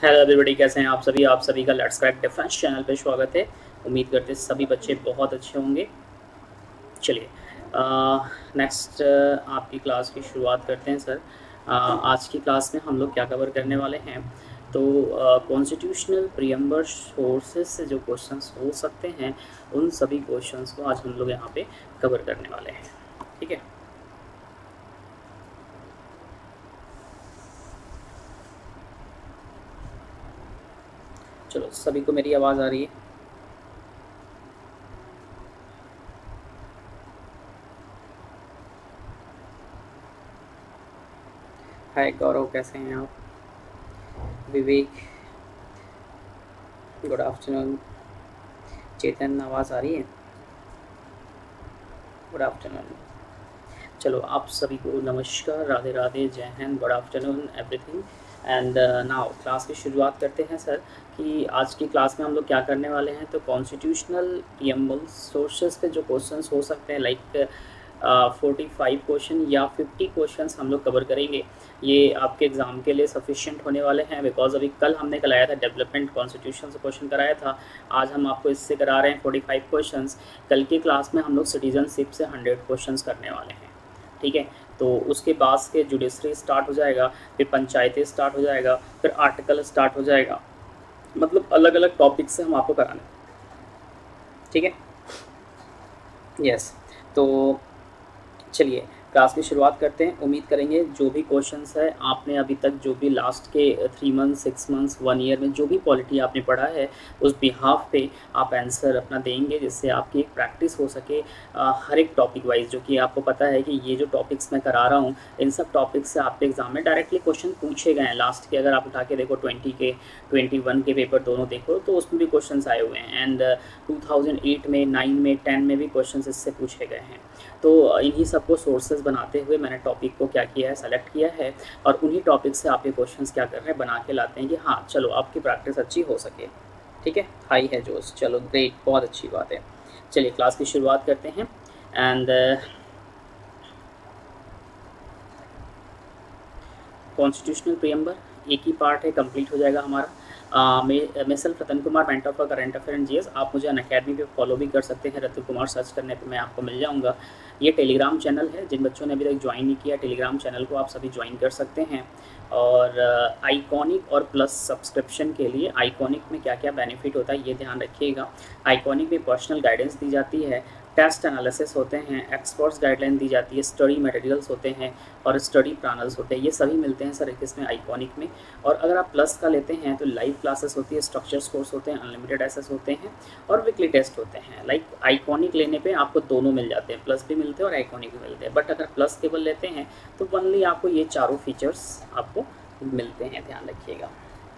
Hello everybody, कैसे हैं आप सभी? आप सभी का लेट्स क्रैक डिफेंस चैनल पे स्वागत है। उम्मीद करते हैं सभी बच्चे बहुत अच्छे होंगे। चलिए नेक्स्ट आपकी क्लास की शुरुआत करते हैं सर। आज की क्लास में हम लोग क्या कवर करने वाले हैं, तो कॉन्स्टिट्यूशनल प्रीएम्बर सोर्सेज से जो क्वेश्चंस हो सकते हैं उन सभी क्वेश्चंस को आज हम लोग यहाँ पे कवर करने वाले हैं। ठीक है, चलो सभी को मेरी आवाज़ आ रही है? हाय गौरव, कैसे हैं आप? विवेक, गुड आफ्टरनून। चेतन, आवाज़ आ रही है? Good afternoon. चलो आप सभी को नमस्कार, राधे राधे, जय Hind, good afternoon everything. And now class की शुरुआत करते हैं सर कि आज की क्लास में हम लोग क्या करने वाले हैं। तो कॉन्स्टिट्यूशनल प्रीएम्बल सोर्सेस पे जो क्वेश्चंस हो सकते हैं लाइक 45 क्वेश्चन या 50 क्वेश्चंस हम लोग कवर करेंगे। ये आपके एग्ज़ाम के लिए सफिशिएंट होने वाले हैं, बिकॉज अभी कल हमने कराया था डेवलपमेंट कॉन्स्टिट्यूशन से क्वेश्चन कराया था। आज हम आपको इससे करा रहे हैं 45 क्वेश्चंस। कल की क्लास में हम लोग सिटीजनशिप से 100 क्वेश्चंस करने वाले हैं। ठीक है, तो उसके बाद के जुडिशरी स्टार्ट हो जाएगा, फिर पंचायतें स्टार्ट हो जाएगा, फिर आर्टिकल स्टार्ट हो जाएगा। मतलब अलग अलग टॉपिक से हम आपको कराने। ठीक है, यस। तो चलिए क्लास की शुरुआत करते हैं। उम्मीद करेंगे जो भी क्वेश्चंस है आपने अभी तक जो भी लास्ट के 3 मंथ्स 6 मंथ्स 1 ईयर में जो भी पॉलिटी आपने पढ़ा है उस बिहाफ पे आप आंसर अपना देंगे, जिससे आपकी एक प्रैक्टिस हो सके हर एक टॉपिक वाइज। जो कि आपको पता है कि ये जो टॉपिक्स मैं करा रहा हूँ इन सब टॉपिक्स से आपके एग्जाम में डायरेक्टली क्वेश्चन पूछे गए हैं। लास्ट के अगर आप उठा के देखो 20 के 21 के पेपर दोनों देखो तो उसमें भी क्वेश्चन आए हुए हैं। एंड 2008 में 9 में 10 में भी क्वेश्चन इससे पूछे गए हैं। तो इन्हीं सबको सोर्सेज बनाते हुए मैंने टॉपिक को क्या किया है, सेलेक्ट किया है, और उन्हीं टॉपिक से आपके क्वेश्चंस क्या कर रहे हैं, बना के लाते हैं कि हाँ चलो आपकी प्रैक्टिस अच्छी हो सके। ठीक है, हाई है जोश, चलो ग्रेट, बहुत अच्छी बात है। चलिए क्लास की शुरुआत करते हैं। एंड कॉन्स्टिट्यूशनल प्रीएम्बर एक ही पार्ट है, कंप्लीट हो जाएगा हमारा। मैं self Ratan Kumar, mentor for current affair and GS. आप मुझे अनअकैडमी पे फॉलो भी कर सकते हैं, रतन कुमार सर्च करने पे मैं आपको मिल जाऊंगा। ये टेलीग्राम चैनल है, जिन बच्चों ने अभी तक ज्वाइन नहीं किया टेलीग्राम चैनल को आप सभी ज्वाइन कर सकते हैं। और आइकॉनिक और प्लस सब्सक्रिप्शन के लिए आइकॉनिक में क्या क्या बेनिफिट होता है ये ध्यान रखिएगा। आइकॉनिक में पर्सनल गाइडेंस दी जाती है, टेस्ट एनालिसिस होते हैं, एक्सपर्ट्स गाइडलाइन दी जाती है, स्टडी मटेरियल्स होते हैं और स्टडी पैनल्स होते हैं। ये सभी मिलते हैं सर इसमें आइकॉनिक में। और अगर आप प्लस का लेते हैं तो लाइव क्लासेस होती है, स्ट्रक्चर्स कोर्स होते हैं, अनलिमिटेड एक्सेस होते हैं और वीकली टेस्ट होते हैं। लाइक आइकॉनिक लेने पे आपको दोनों मिल जाते हैं, प्लस भी मिलते हैं और आइकॉनिक भी मिलते हैं। बट अगर प्लस केवल लेते हैं तो ओनली आपको ये चारों फीचर्स आपको मिलते हैं, ध्यान रखिएगा।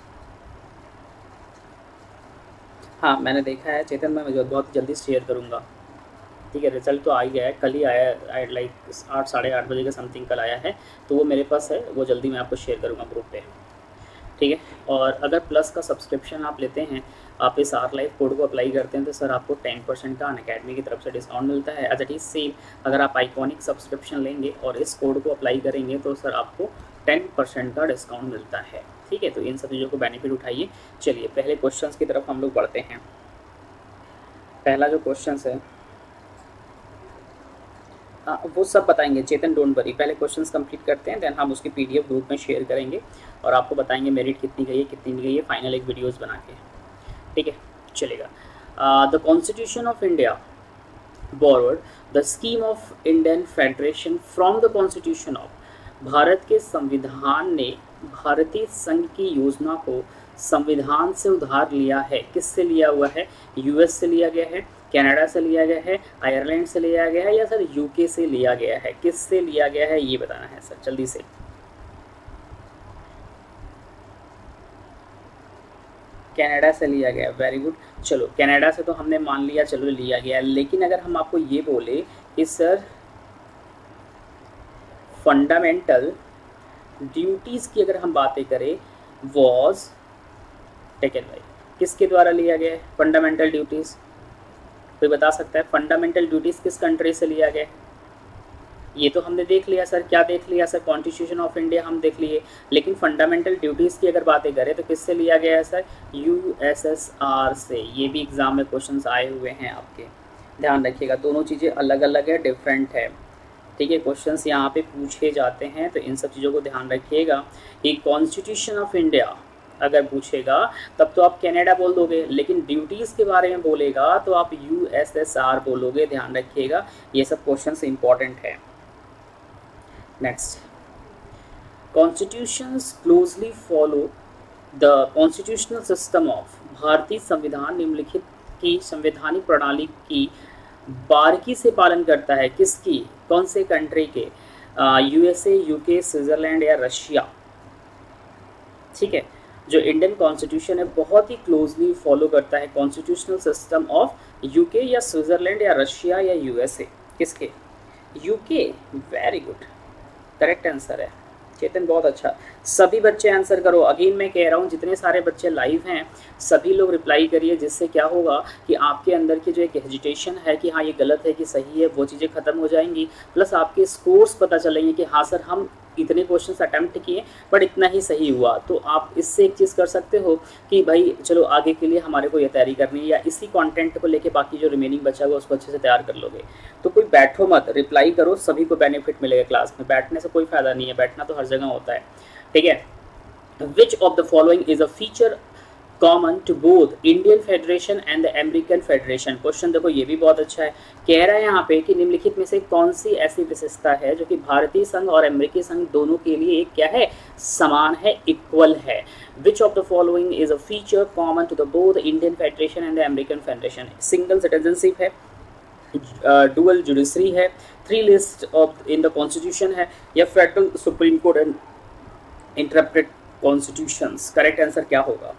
हाँ मैंने देखा है चेतन, मैं मुझे बहुत जल्दी शेयर करूँगा। ठीक है, रिजल्ट तो आ ही गया है, कल ही आया है, लाइक 8 साढ़े 8 बजे का समथिंग कल आया है, तो वो मेरे पास है, वो जल्दी मैं आपको शेयर करूँगा ग्रुप पे। ठीक है, और अगर प्लस का सब्सक्रिप्शन आप लेते हैं, आप इस आर लाइफ कोड को अप्लाई करते हैं तो सर आपको 10% का अनअकैडमी की तरफ से डिस्काउंट मिलता है। एज इट इज़ सेम अगर आप आइकॉनिक सब्सक्रिप्शन लेंगे और इस कोड को अप्लाई करेंगे तो सर आपको 10% का डिस्काउंट मिलता है। ठीक है, तो इन सब चीज़ों को बेनिफिट उठाइए। चलिए पहले क्वेश्चन की तरफ हम लोग बढ़ते हैं। पहला जो क्वेश्चन है वो सब बताएंगे चेतन, डोंट वरी। पहले क्वेश्चंस कंप्लीट करते हैं, देन हम उसकी पीडीएफ ग्रुप में शेयर करेंगे और आपको बताएंगे मेरिट कितनी गई है कितनी नहीं गई है, फाइनल एक वीडियोस बना के। ठीक है, चलेगा। The constitution of India borrowed the scheme of Indian federation from the constitution of. Bharat के संविधान ने भारतीय संघ की योजना को संविधान से उधार लिया है। किससे लिया हुआ है? यूएस से लिया गया है, कनाडा से लिया गया है, आयरलैंड से लिया गया है, या सर यूके से लिया गया है? किससे लिया गया है ये बताना है सर, जल्दी से। कनाडा से लिया गया, वेरी गुड। चलो कनाडा से तो हमने मान लिया, चलो लिया गया। लेकिन अगर हम आपको ये बोले कि सर फंडामेंटल ड्यूटीज़ की अगर हम बातें करें, वॉज टेकन बाय, किसके द्वारा लिया गया है फंडामेंटल ड्यूटीज़? कोई बता सकता है फंडामेंटल ड्यूटीज़ किस कंट्री से लिया गया? ये तो हमने देख लिया सर। क्या देख लिया सर? कॉन्स्टिट्यूशन ऑफ इंडिया हम देख लिए, लेकिन फंडामेंटल ड्यूटीज़ की अगर बातें करें तो किससे लिया गया है सर? यूएसएसआर से। ये भी एग्जाम में क्वेश्चंस आए हुए हैं आपके, ध्यान रखिएगा। दोनों चीज़ें अलग अलग है, डिफरेंट है, ठीक है। क्वेश्चंस यहाँ पे पूछे जाते हैं, तो इन सब चीज़ों को ध्यान रखिएगा कि कॉन्स्टिट्यूशन ऑफ इंडिया अगर पूछेगा तब तो आप कनाडा बोल दोगे, लेकिन ड्यूटीज़ के बारे में बोलेगा तो आप यूएसएसआर बोलोगे, ध्यान रखिएगा। ये सब क्वेश्चंस इंपॉर्टेंट है। Next, constitutions closely follow the constitutional system of. भारतीय संविधान निम्नलिखित की संवैधानिक प्रणाली की बारीकी से पालन करता है। किसकी? कौन से कंट्री के? यूएसए, यूके, स्विट्जरलैंड या रशिया, ठीक है। जो इंडियन कॉन्स्टिट्यूशन है बहुत ही क्लोजली फॉलो करता है कॉन्स्टिट्यूशनल सिस्टम ऑफ यूके या स्विट्जरलैंड या रशिया या यूएसए। किसके? UK. Very good, correct answer है चेतन, बहुत अच्छा। सभी बच्चे आंसर करो। अगेन मैं कह रहा हूँ, जितने सारे बच्चे लाइव हैं सभी लोग रिप्लाई करिए, जिससे क्या होगा कि आपके अंदर की जो एक हेजिटेशन है कि हाँ ये गलत है कि सही है, वो चीज़ें खत्म हो जाएंगी। प्लस आपके स्कोर्स पता चलेंगे कि हाँ सर हम इतने क्वेश्चंस अटेम्प्ट किए बट इतना ही सही हुआ। तो आप इससे एक चीज़ कर सकते हो कि भाई चलो आगे के लिए हमारे को ये तैयारी करनी है, या इसी कंटेंट को लेके बाकी जो रिमेनिंग बचा हुआ उसको अच्छे से तैयार कर लोगे। तो कोई बैठो मत, रिप्लाई करो, सभी को बेनिफिट मिलेगा क्लास में। बैठने से कोई फायदा नहीं है, बैठना तो हर जगह होता है, ठीक है। Which of the following is a feature common to both Indian federation and the American federation. Question देखो ये भी बहुत अच्छा है, कह रहा है यहाँ पे कि निम्नलिखित में से कौन सी ऐसी विशेषता है जो कि भारतीय संघ और अमेरिकी संघ दोनों के लिए एक क्या है? समान है, इक्वल है। Which of the following is a feature common to the both Indian federation and the American federation? Single citizenship है, डुअल जुडिशरी है, 3 list of in the constitution है, या federal supreme court and interpret constitutions. Correct answer क्या होगा?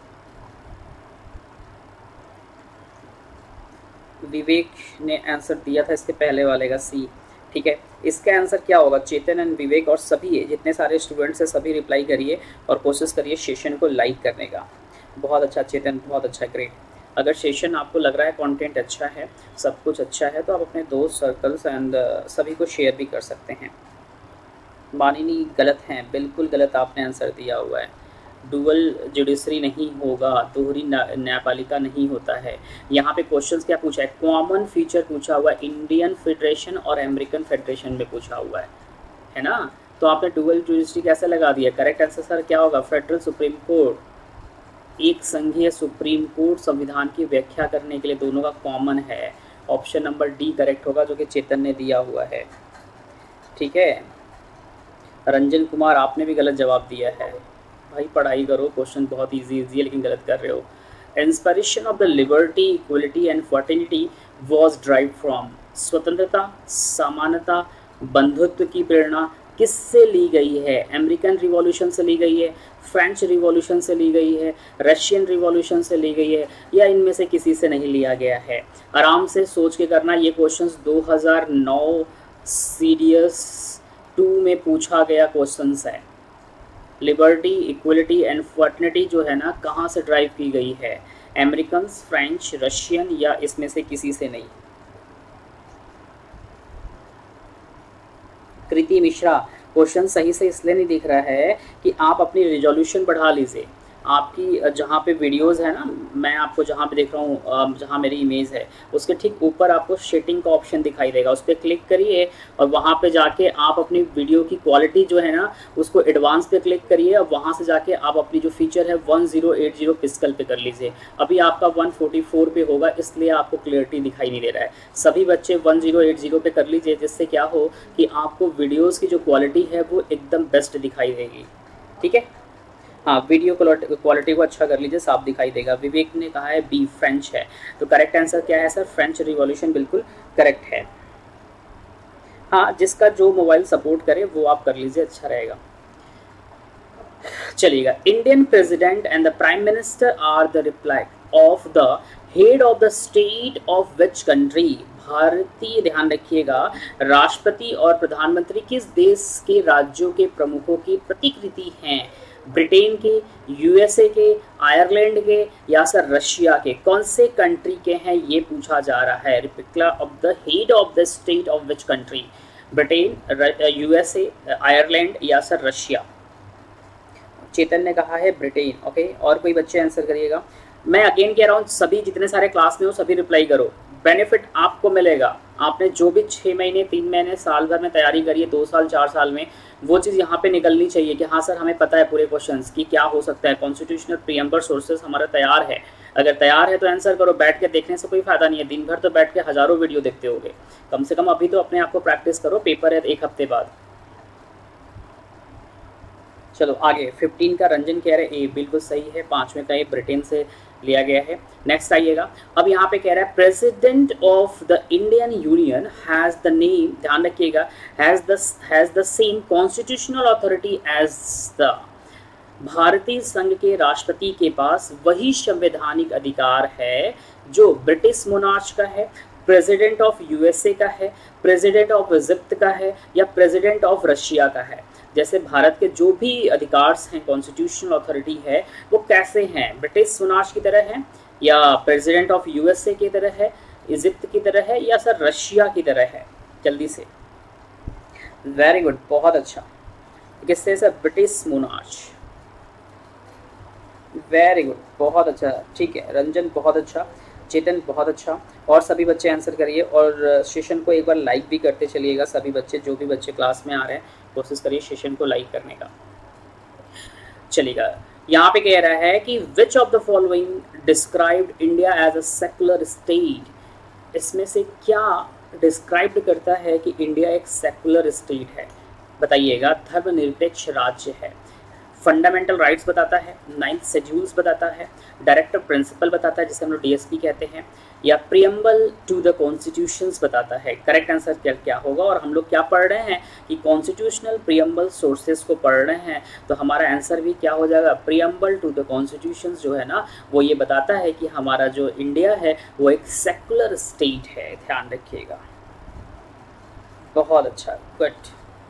विवेक ने answer दिया था इसके पहले वाले का सी, ठीक है। इसका आंसर क्या होगा? चेतन एंड विवेक और सभी जितने सारे स्टूडेंट्स हैं सभी रिप्लाई करिए और कोशिश करिए सेशन को लाइक करने का। बहुत अच्छा चेतन, बहुत अच्छा, ग्रेट। अगर सेशन आपको लग रहा है कंटेंट अच्छा है, सब कुछ अच्छा है, तो आप अपने दोस्त सर्कल्स एंड सभी को शेयर भी कर सकते हैं। मानिनी गलत हैं, बिल्कुल गलत आपने आंसर दिया हुआ है। डुअल जुडिशरी नहीं होगा, दोहरी न्यायपालिका नहीं होता है। यहाँ पे क्वेश्चंस क्या पूछा है? कॉमन फीचर पूछा हुआ है, इंडियन फेडरेशन और अमेरिकन फेडरेशन में पूछा हुआ है ना। तो आपने डुअल जुडिशरी कैसे लगा दिया? करेक्ट आंसर सर क्या होगा? Federal supreme court. एक संघीय सुप्रीम कोर्ट संविधान की व्याख्या करने के लिए दोनों का कॉमन है। ऑप्शन नंबर डी करेक्ट होगा, जो कि चेतन ने दिया हुआ है, ठीक है। रंजन कुमार आपने भी गलत जवाब दिया है। भाई पढ़ाई करो, क्वेश्चन बहुत इजी है लेकिन गलत कर रहे हो। Inspiration of the liberty, equality and fertility was drive from. स्वतंत्रता, समानता, बंधुत्व की प्रेरणा किससे ली गई है? अमेरिकन रिवॉल्यूशन से ली गई है, फ्रेंच रिवॉल्यूशन से ली गई है, रशियन रिवॉल्यूशन से ली गई है, या इनमें से किसी से नहीं लिया गया है? आराम से सोच के करना। ये क्वेश्चंस 2009 सीडीएस 2 में पूछा गया क्वेश्चंस है। लिबर्टी, इक्वलिटी एंड फर्टिलिटी जो है ना, कहाँ से ड्राइव की गई है? अमेरिकन, फ्रेंच, रशियन, या इसमें से किसी से नहीं? कृति मिश्रा, क्वेश्चन सही से इसलिए नहीं दिख रहा है कि आप अपनी रिजोल्यूशन बढ़ा लीजिए। आपकी जहाँ पे वीडियोस है ना, मैं आपको जहाँ पे देख रहा हूँ, जहाँ मेरी इमेज है उसके ठीक ऊपर आपको सेटिंग का ऑप्शन दिखाई देगा, उस पर क्लिक करिए और वहाँ पे जाके आप अपनी वीडियो की क्वालिटी जो है ना उसको एडवांस पे क्लिक करिए और वहाँ से जाके आप अपनी जो फीचर है 1080 पिक्सल पे कर लीजिए। अभी आपका 144 पे होगा, इसलिए आपको क्लियरिटी दिखाई नहीं दे रहा है। सभी बच्चे 1080 पे कर लीजिए, जिससे क्या हो कि आपको वीडियोज़ की जो क्वालिटी है वो एकदम बेस्ट दिखाई देगी, ठीक है। हाँ, वीडियो क्वालिटी को अच्छा कर लीजिए, साफ दिखाई देगा। विवेक ने कहा है बी, फ्रेंच है, तो करेक्ट आंसर क्या है सर? फ्रेंच रिवॉल्यूशन बिल्कुल करेक्ट है। हाँ, जिसका जो मोबाइल सपोर्ट करे वो आप कर लीजिए, अच्छा रहेगा। चलिएगा, Indian president and the prime minister are the reply of the head of the state of which country. भारतीय, ध्यान रखिएगा, राष्ट्रपति और प्रधानमंत्री किस देश के राज्यों के प्रमुखों की प्रतिकृति हैं? ब्रिटेन के, यूएसए के, आयरलैंड के, या सर रशिया के? कौन से कंट्री के हैं ये पूछा जा रहा है। Reply of the head of the state of which country. Britain, USA, Ireland या सर रशिया? चेतन ने कहा है ब्रिटेन। ओके, और कोई बच्चे आंसर करिएगा। मैं अगेन कह रहा हूँ, सभी जितने सारे क्लास में हो सभी रिप्लाई करो। बेनिफिट आपको मिलेगा, आपने जो भी 6 महीने 3 महीने साल भर में तैयारी करी है, 2 साल 4 साल में, वो चीज़ यहाँ पे निकलनी चाहिए कि हाँ सर हमें पता है पूरे क्वेश्चंस की क्या हो सकता है। कॉन्स्टिट्यूशनल प्रीएम्बल सोर्सेस हमारा तैयार है, अगर तैयार है तो आंसर करो। बैठ के देखने से कोई फायदा नहीं है, दिन भर तो बैठ के हज़ारों वीडियो देखते होगे। कम से कम अभी तो अपने आप को प्रैक्टिस करो, पेपर है 1 हफ्ते बाद। चलो आगे 15 का रंजन कह रहे ए बिल्कुल सही है, 5वें का ये ब्रिटेन से लिया गया है। नेक्स्ट आइएगा, अब यहाँ पे कह रहा है president of the Indian union has the name, ध्यान रखिएगा, has the same constitutional authority as the, भारतीय संघ के राष्ट्रपति के पास वही संवैधानिक अधिकार है जो ब्रिटिश मोनार्च का है, प्रेसिडेंट ऑफ यूएसए का है, प्रेसिडेंट ऑफ इजिप्ट का है या प्रेसिडेंट ऑफ रशिया का है। जैसे भारत के जो भी अधिकार हैं, कॉन्स्टिट्यूशनल अथॉरिटी है, वो कैसे हैं, ब्रिटिश मोनार्च की तरह है या प्रेसिडेंट ऑफ यूएसए की तरह है, इजिप्ट की तरह है या सर रशिया की तरह है? जल्दी से। वेरी गुड, बहुत अच्छा। किससे sir? British monarch. Very good, बहुत अच्छा, ठीक है। रंजन बहुत अच्छा, चेतन बहुत अच्छा, और सभी बच्चे आंसर करिए और सेशन को एक बार लाइक भी करते चलिएगा। सभी बच्चे, जो भी बच्चे क्लास में आ रहे हैं, कोशिश करिए सेशन को लाइक करने का। चलिएगा, यहाँ पे कह रहा है कि which of the following described India as a secular state, इसमें से क्या डिस्क्राइब करता है कि इंडिया एक सेकुलर स्टेट है? बताइएगा। धर्मनिरपेक्ष राज्य है, फंडामेंटल राइट्स बताता है, 9th शेड्यूल्स बताता है, डायरेक्टिव प्रिंसिपल बताता है जिसे हम लोग डीएसपी कहते हैं, या प्रियम्बल टू द कॉन्स्टिट्यूशंस बताता है। करेक्ट आंसर क्या होगा? और हम लोग क्या पढ़ रहे हैं कि कॉन्स्टिट्यूशनल प्रियम्बल सोर्सेज को पढ़ रहे हैं, तो हमारा आंसर भी क्या हो जाएगा? प्रियम्बल टू द कॉन्स्टिट्यूशंस जो है ना, वो ये बताता है कि हमारा जो इंडिया है वो एक सेकुलर स्टेट है। ध्यान रखिएगा, बहुत अच्छा, गुड।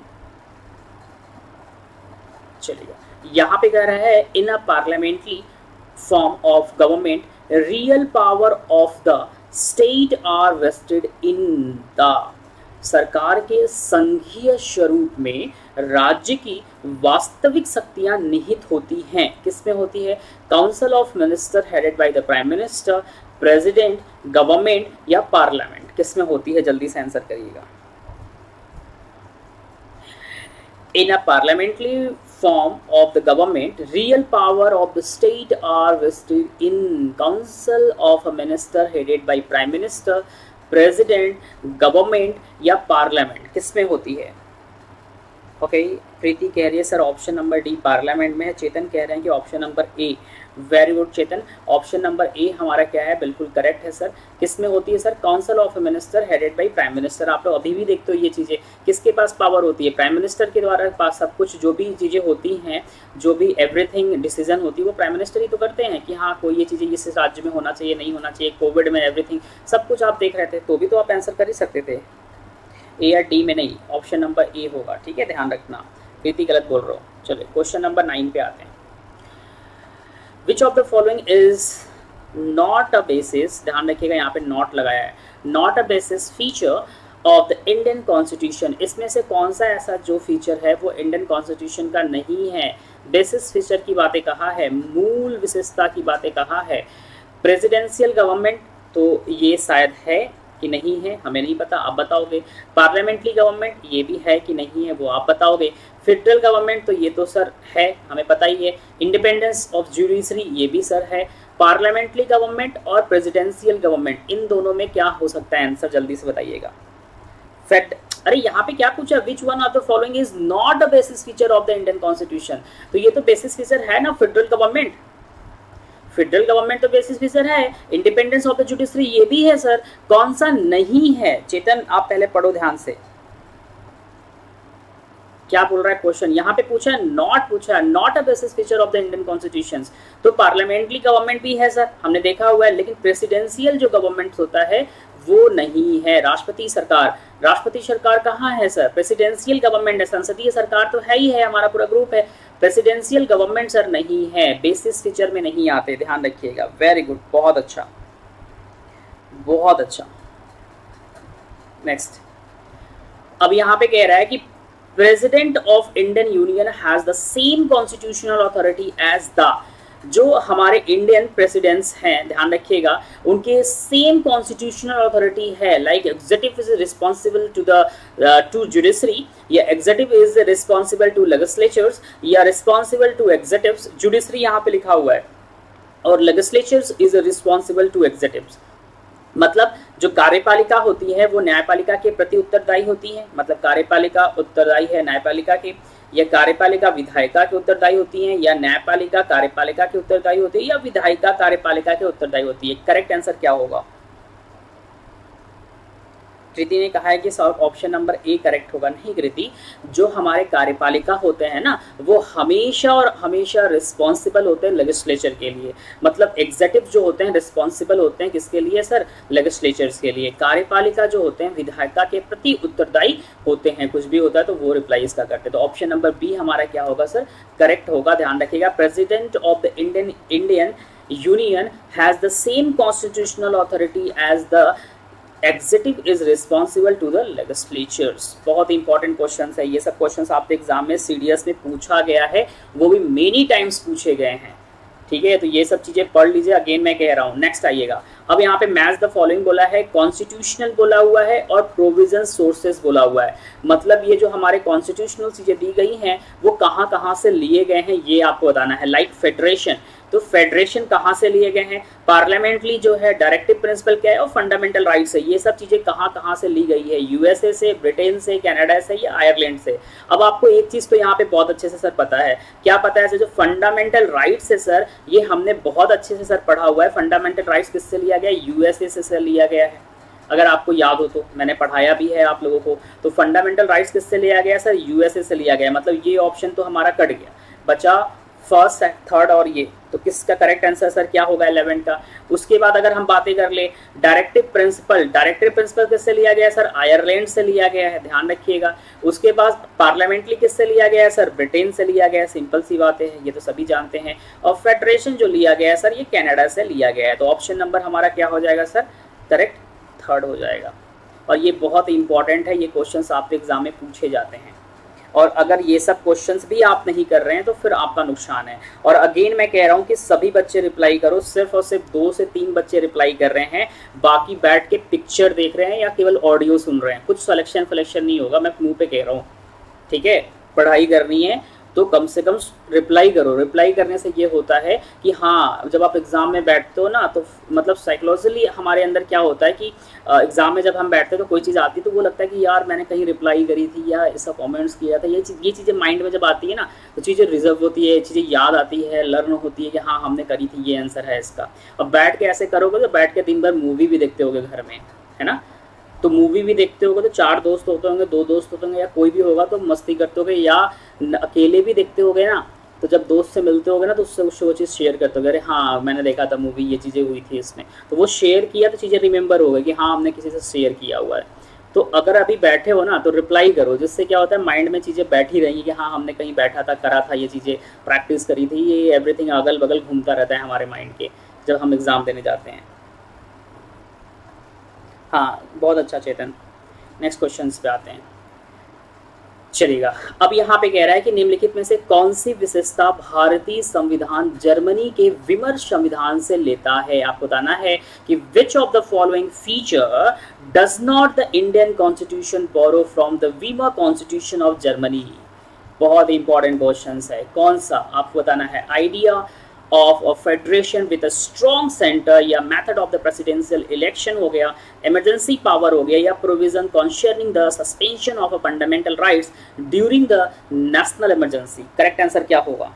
चलिए, यहाँ पे कह रहा है in a parliamentary form of government real power of the state are vested in the, सरकार के संघीय स्वरूप में राज्य की वास्तविक शक्तियां निहित होती हैं। किसमें होती है? Council of minister headed by the prime minister, president, government या पार्लियामेंट? किसमें होती है? जल्दी से आंसर करिएगा। In a parliamentary form of the government, real power of the state are vested in council of a minister headed by prime minister, president, government या parliament? किसमें होती है? ओके, प्रीति कह रही है sir option number D parliament में है। चेतन कह रहे हैं कि option number A. Very good Chetan, option number A हमारा क्या है? बिल्कुल करेक्ट है सर। किसमें होती है sir? Council of minister headed by prime minister. आप लोग अभी भी देखते हो ये चीज़ें, किसके पास पावर होती है? प्राइम मिनिस्टर के द्वारा पास सब कुछ, जो भी चीज़ें होती हैं, जो भी एवरीथिंग डिसीजन होती है वो प्राइम मिनिस्टर ही तो करते हैं कि हाँ कोई ये चीज़ें इस राज्य में होना चाहिए, नहीं होना चाहिए। कोविड में एवरीथिंग सब कुछ आप देख रहे थे, तो भी तो आप आंसर कर ही सकते थे। ए या डी में नहीं, ऑप्शन नंबर ए होगा, ठीक है, ध्यान रखना। प्रीति गलत बोल रहा हूँ। चलिए क्वेश्चन नंबर 9 पे आते हैं। Which of the following is not a basis, ध्यान रखिएगा यहाँ पे नॉट लगाया है, not a basis feature of the Indian constitution, इसमें से कौन सा ऐसा जो फीचर है वो इंडियन कॉन्स्टिट्यूशन का नहीं है? बेसिस फीचर की बातें कहा है, मूल विशेषता की बातें कहा है। प्रेसिडेंशियल गवर्नमेंट तो ये शायद है कि नहीं है, हमें नहीं पता, आप बताओगे। पार्लियामेंट्री गवर्नमेंट ये भी है कि नहीं है, वो आप बताओगे। फेडरल गवर्नमेंट तो ये तो सर है, हमें पता ही है। इंडिपेंडेंस ऑफ जुडिशरी ये भी सर है। पार्लियामेंट्री गवर्नमेंट और प्रेसिडेंशियल गवर्नमेंट, इन दोनों में क्या हो सकता है आंसर? जल्दी से बताइएगा। अरे यहाँ पे क्या पूछा? Which one of the following is not a basis feature of the Indian constitution, तो ये तो बेसिस फीचर है ना फेडरल गवर्नमेंट। फेडरल गवर्नमेंट तो बेसिस फीचर है। इंडिपेंडेंस ऑफ द जुडिशरी ये भी है सर, कौन सा नहीं है? चेतन आप पहले पढ़ो ध्यान से, क्या बोल रहा है क्वेश्चन। यहाँ पे पूछा है नॉट, पूछा है not a basis feature of the Indian constitution, तो पार्लियामेंट्री गवर्नमेंट भी है सर, हमने देखा हुआ है, लेकिन प्रेसिडेंशियल जो गवर्नमेंट होता है वो नहीं है। राष्ट्रपति सरकार, राष्ट्रपति सरकार कहाँ है सर? प्रेसिडेंशियल गवर्नमेंट है, संसदीय सरकार तो है ही है, हमारा पूरा ग्रुप है। प्रेसिडेंशियल गवर्नमेंट सर नहीं है, बेसिस फीचर में नहीं आते, ध्यान रखिएगा। वेरी गुड, बहुत अच्छा, बहुत अच्छा। नेक्स्ट अब यहाँ पे कह रहा है कि president of Indian union has the same constitutional authority as the, जो हमारे इंडियन प्रेसिडेंट्स हैं, ध्यान रखिएगा, उनके सेम कॉन्स्टिट्यूशनल अथॉरिटी है। Like executive is responsible to the to judiciary, या executive is responsible to legislatures, या रिस्पॉन्सिबल टू एग्जीक्यूटिव्स, जुडिशरी यहाँ पे लिखा हुआ है, और legislatures is responsible to executives. मतलब जो कार्यपालिका होती है वो न्यायपालिका के प्रति उत्तरदायी होती है, मतलब कार्यपालिका उत्तरदायी है न्यायपालिका के, या कार्यपालिका विधायिका के उत्तरदायी होती है, या न्यायपालिका कार्यपालिका के उत्तरदायी होती है, या विधायिका कार्यपालिका के उत्तरदायी होती है। करेक्ट आंसर क्या होगा? कृति ने कहा है कि ऑप्शन नंबर ए करेक्ट होगा। नहीं कृति, जो हमारे कार्यपालिका होते हैं ना, वो हमेशा और हमेशा रिस्पॉन्सिबल होते हैं लेजिस्लेचर के लिए। मतलब एग्जीक्यूटिव जो होते हैं रिस्पॉन्सिबल होते हैं किसके लिए सर? लेजिस्लेचर्स के लिए। कार्यपालिका जो होते हैं विधायिका के प्रति उत्तरदायी होते हैं, कुछ भी होता है तो वो रिप्लाई इसका करते हैं। तो ऑप्शन नंबर बी हमारा क्या होगा सर? करेक्ट होगा। ध्यान रखिएगा, president of the Indian union has the same constitutional authority as the executive is responsible to the legislatures. बहुत इंपॉर्टेंट क्वेश्चन है ये सब। क्वेश्चन आपके एग्जाम में सीडीएस में पूछा गया है, वो भी मेनी टाइम्स पूछे गए हैं। ठीक है, तो ये सब चीजें पढ़ लीजिए। अगेन मैं कह रहा हूँ, नेक्स्ट आइएगा। अब यहाँ पे मैच द फॉलोइंग बोला है, कॉन्स्टिट्यूशनल बोला हुआ है और प्रोविजन सोर्सेज बोला हुआ है। मतलब ये जो हमारे कॉन्स्टिट्यूशनल चीजें दी गई हैं वो कहाँ कहाँ से लिए गए हैं ये आपको बताना है। लाइक फेडरेशन, तो फेडरेशन कहाँ से लिए गए हैं? पार्लियामेंट्री जो है, डायरेक्टिव प्रिंसिपल क्या है, और फंडामेंटल राइट्स है। ये सब चीजें कहाँ कहाँ से ली गई है? यूएसए से, ब्रिटेन से, कनाडा से, या आयरलैंड से। अब आपको एक चीज तो यहाँ पे बहुत अच्छे से सर पता है, क्या पता है सर? जो फंडामेंटल राइट्स है सर, ये हमने बहुत अच्छे से सर पढ़ा हुआ है। फंडामेंटल राइट्स किससे लिया गया? यूएसए से सर लिया गया है। अगर आपको याद हो तो मैंने पढ़ाया भी है आप लोगों को। तो फंडामेंटल राइट्स किससे लिया गया सर? यूएसए से लिया गया। मतलब ये ऑप्शन तो हमारा कट गया, बचा फर्स्ट, थर्ड और ये। तो किसका करेक्ट आंसर सर क्या होगा 11 का? उसके बाद अगर हम बातें कर ले डायरेक्टिव प्रिंसिपल, डायरेक्टिव प्रिंसिपल किससे लिया गया सर? आयरलैंड से लिया गया है, ध्यान रखिएगा। उसके बाद पार्लियामेंट्री किससे लिया गया है सर? ब्रिटेन से लिया गया है। सिंपल सी बातें हैं, ये तो सभी जानते हैं। और फेडरेशन जो लिया गया है सर, ये कनाडा से लिया गया है। तो ऑप्शन नंबर हमारा क्या हो जाएगा सर? करेक्ट थर्ड हो जाएगा। और ये बहुत इंपॉर्टेंट है, ये क्वेश्चंस आपके एग्जाम में पूछे जाते हैं। और अगर ये सब क्वेश्चंस भी आप नहीं कर रहे हैं तो फिर आपका नुकसान है। और अगेन मैं कह रहा हूँ कि सभी बच्चे रिप्लाई करो, सिर्फ और सिर्फ 2 से 3 बच्चे रिप्लाई कर रहे हैं, बाकी बैठ के पिक्चर देख रहे हैं या केवल ऑडियो सुन रहे हैं। कुछ सिलेक्शन नहीं होगा, मैं मुंह पे कह रहा हूँ। ठीक है, पढ़ाई करनी है तो कम से कम रिप्लाई करो। रिप्लाई करने से ये होता है कि हाँ, जब आप एग्जाम में बैठते हो ना, तो मतलब साइकोलॉजिकली हमारे अंदर क्या होता है कि एग्जाम में जब हम बैठते हैं तो कोई चीज़ आती है तो वो लगता है कि यार मैंने कहीं रिप्लाई करी थी या ऐसा कमेंट्स किया था। ये चीज़ें माइंड में जब आती है ना, तो चीज़ें रिजर्व होती है, चीज़ें याद आती है, लर्न होती है कि हाँ हमने करी थी, ये आंसर है इसका। अब बैठ के ऐसे करोगे तो बैठ के दिन भर मूवी भी देखते होगे घर में, है ना? तो मूवी भी देखते होगे तो 4 दोस्त होते होंगे, 2 दोस्त होते होंगे, या कोई भी होगा तो मस्ती करते होगे, या अकेले भी देखते होगे ना। तो जब दोस्त से मिलते होगे ना तो उससे वो चीज़ शेयर करते होगे, अरे हाँ मैंने देखा था मूवी, ये चीज़ें हुई थी इसमें। तो वो शेयर किया तो चीज़ें रिमेंबर हो गई कि हाँ हमने किसी से शेयर किया हुआ है। तो अगर अभी बैठे हो ना तो रिप्लाई करो, जिससे क्या होता है माइंड में चीज़ें बैठी रहेंगी कि हाँ हमने कहीं बैठा था, करा था, ये चीज़ें प्रैक्टिस करी थी। ये एवरीथिंग अगल बगल घूमता रहता है हमारे माइंड के जब हम एग्ज़ाम देने जाते हैं। हाँ बहुत अच्छा चेतन। नेक्स्ट क्वेश्चन पे आते हैं, चलिएगा। अब यहाँ पे कह रहा है कि निम्नलिखित में से कौन सी विशेषता भारतीय संविधान जर्मनी के विमर संविधान से लेता है? आपको बताना है कि which of the following feature does not the Indian constitution borrow from the Weimar constitution of Germany. बहुत इंपॉर्टेंट क्वेश्चन है, कौन सा आपको बताना है? Idea of a federation with a strong centre, या method of the presidential election हो गया, इमरजेंसी पावर हो गया, या provision concerning the suspension of a fundamental rights during the national emergency. Correct answer क्या होगा?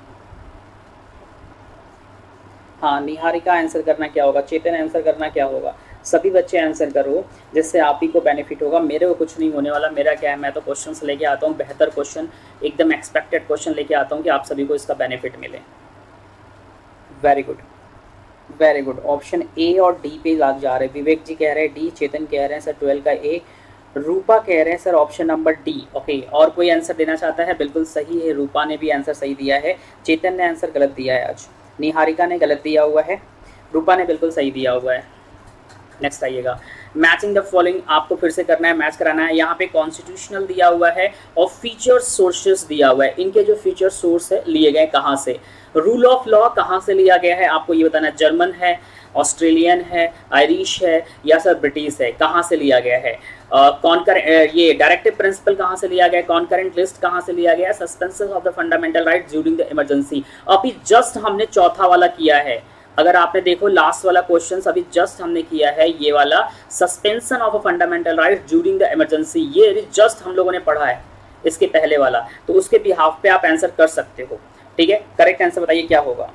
हाँ निहारिका आंसर करना क्या होगा, चेतन आंसर करना क्या होगा, सभी बच्चे आंसर करो, जिससे आप ही को बेनिफिट होगा। मेरे को कुछ नहीं होने वाला। मेरा क्या है, मैं तो क्वेश्चन लेके आता हूँ, बेहतर क्वेश्चन, एकदम एक्सपेक्टेड क्वेश्चन लेके आता हूँ कि आप सभी को इसका बेनिफिट मिले। Very good, very good. Option A और डी पे लाग जा रहे हैं। विवेक जी कह रहे हैं डी, चेतन कह रहे हैं सर 12 का ए, रूपा कह रहे हैं sir option number D. Okay, और कोई आंसर देना चाहता है? बिल्कुल सही है, रूपा ने भी आंसर सही दिया है। चेतन ने आंसर गलत दिया है आज, निहारिका ने गलत दिया हुआ है, रूपा ने बिल्कुल सही दिया हुआ है। नेक्स्ट आइएगा, मैचिंग द फॉलोइंग आपको फिर से करना है, मैच कराना है। यहाँ पे कॉन्स्टिट्यूशनल दिया हुआ है और फीचर सोर्सेस दिया हुआ है। इनके जो फीचर सोर्स है लिए गए कहाँ से, रूल ऑफ लॉ कहाँ से लिया गया है आपको ये बताना है। जर्मन है, ऑस्ट्रेलियन है, आयरिश है या सर ब्रिटिश है, कहाँ से लिया गया है। ये डायरेक्टिव प्रिंसिपल कहाँ से लिया गया, कॉन्करेंट लिस्ट कहाँ से लिया गया, suspension of the fundamental right during the emergency. अभी जस्ट हमने चौथा वाला किया है, अगर आपने देखो लास्ट वाला क्वेश्चन अभी जस्ट हमने किया है, ये वाला suspension of a fundamental right during the emergency, ये जस्ट हम लोगों ने पढ़ा है इसके पहले वाला, तो उसके बिहाफ पे आप आंसर कर सकते हो। ठीक है, करेक्ट आंसर बताइए क्या होगा।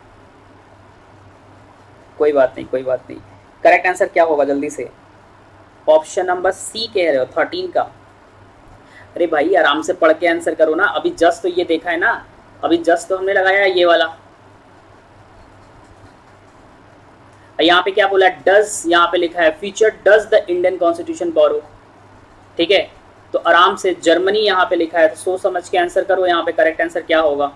कोई बात नहीं, कोई बात नहीं, करेक्ट आंसर क्या होगा जल्दी से। ऑप्शन नंबर सी कह रहे हो 13 का। अरे भाई आराम से पढ़ के आंसर करो ना, अभी जस्ट तो ये देखा है ना, अभी जस्ट तो हमने लगाया है ये वाला। यहाँ पे क्या बोला, डज, यहाँ पे लिखा है feature does the Indian constitution borrow. ठीक है, तो आराम से जर्मनी यहाँ पे लिखा है, तो सोच समझ के आंसर करो। यहाँ पे करेक्ट आंसर क्या होगा।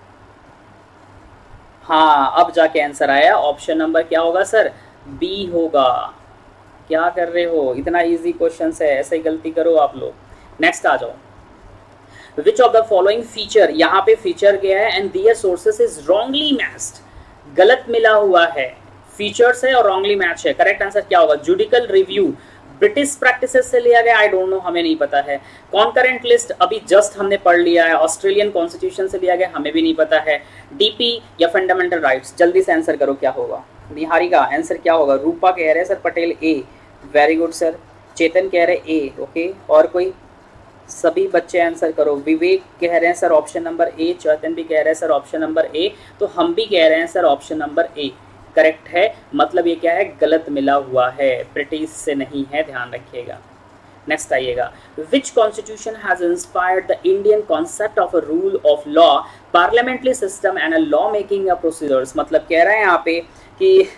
हाँ, अब जाके आंसर आया, ऑप्शन नंबर क्या होगा सर, बी होगा। क्या कर रहे हो, इतना इजी क्वेश्चन है, ऐसे ही गलती करो आप लोग। नेक्स्ट आ जाओ। Which of the following feature, यहाँ पे फीचर गया है and their sources is wrongly matched, गलत मिला हुआ है, फीचर्स है और रॉन्गली मैच है। करेक्ट आंसर क्या होगा, जुडिकल रिव्यू ब्रिटिश प्रैक्टिसेस से लिया गया, आई डोंट नो, हमें नहीं पता है। कॉन्करेंट लिस्ट अभी जस्ट हमने पढ़ लिया है, ऑस्ट्रेलियन कॉन्स्टिट्यूशन से लिया गया, हमें भी नहीं पता है। डीपी या फंडामेंटल राइट्स, जल्दी से आंसर करो क्या होगा। निहारिका आंसर क्या होगा, रूपा कह रहे हैं sir Patel A, very good sir. Chetan कह रहे ए, ओके, और कोई, सभी बच्चे आंसर करो। विवेक कह रहे हैं sir option number A, Chetan भी कह रहे हैं सर ऑप्शन नंबर ए, तो हम भी कह रहे हैं sir option number A correct है। मतलब ये क्या है, गलत मिला हुआ है, ब्रिटिश से नहीं है, ध्यान रखिएगा। नेक्स्ट आइएगा, which constitution has inspired the Indian concept of a rule of law, parliamentary system and a law making procedures. मतलब कह रहे हैं यहाँ पे कि,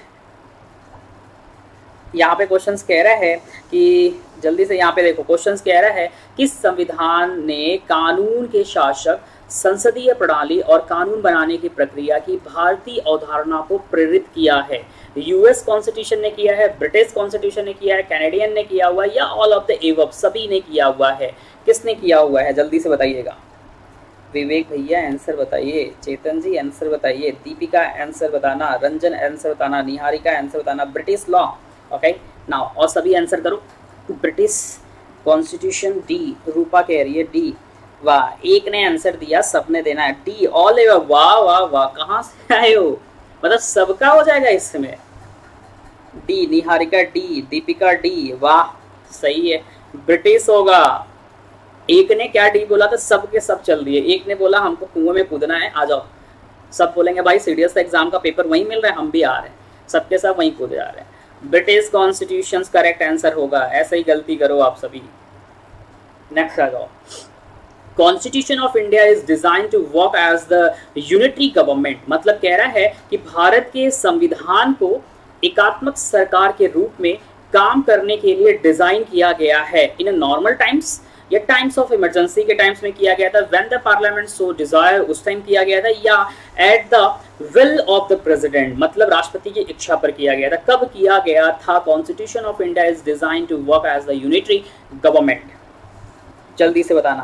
यहाँ पे क्वेश्चंस कह रहा है कि, जल्दी से यहाँ पे देखो क्वेश्चंस कह रहा है कि संविधान ने कानून के शासक, संसदीय प्रणाली और कानून बनाने की प्रक्रिया की भारतीय अवधारणा को प्रेरित किया है। यूएस कॉन्स्टिट्यूशन ने किया है, ब्रिटिश कॉन्स्टिट्यूशन ने किया है, कैनेडियन ने किया हुआ है, या ऑल ऑफ द एबव, सभी ने किया हुआ है। किसने किया हुआ है जल्दी से बताइएगा। विवेक भैया आंसर बताइए, चेतन जी आंसर बताइए, दीपिका आंसर बताना, रंजन आंसर बताना, निहारिका आंसर बताना। ब्रिटिश लॉ, ओके नाउ, और सभी आंसर करो। ब्रिटिश कॉन्स्टिट्यूशन डी, रूपा कह रही है डी, वाह, एक ने आंसर दिया, सबने देना है डी, ऑल एवर, वाह वाह वाह, कहाँ से आए हो, मतलब सबका हो जाएगा इसमें। D, Niharika D, Deepika D, वाह सही है, ब्रिटिश होगा। एक ने क्या डी बोला था, सब के सब चल दिए। एक ने बोला हमको कुएं में कूदना है, आ जाओ। सब बोलेंगे भाई सीडीएस एग्जाम का पेपर वहीं मिल रहा है, हम भी आ रहे हैं, सबके सब वहीं कूदे जा रहे हैं। ब्रिटिश कॉन्स्टिट्यूशन करेक्ट आंसर होगा, ऐसे ही गलती करो आप सभी। नेक्स्ट आ जाओ। Constitution of India is design to work as the unitary government, मतलब कह रहा है कि भारत के संविधान को एकात्मक सरकार के रूप में काम करने के लिए डिजाइन किया गया है। इन नॉर्मल टाइम्स या टाइम्स ऑफ इमरजेंसी के टाइम्स में किया गया था, when the parliament so desire, उस टाइम किया गया था, या at the will of the president, मतलब राष्ट्रपति की इच्छा पर किया गया था। कब किया गया था। Constitution of India is design to work as the unitary government, जल्दी से बताना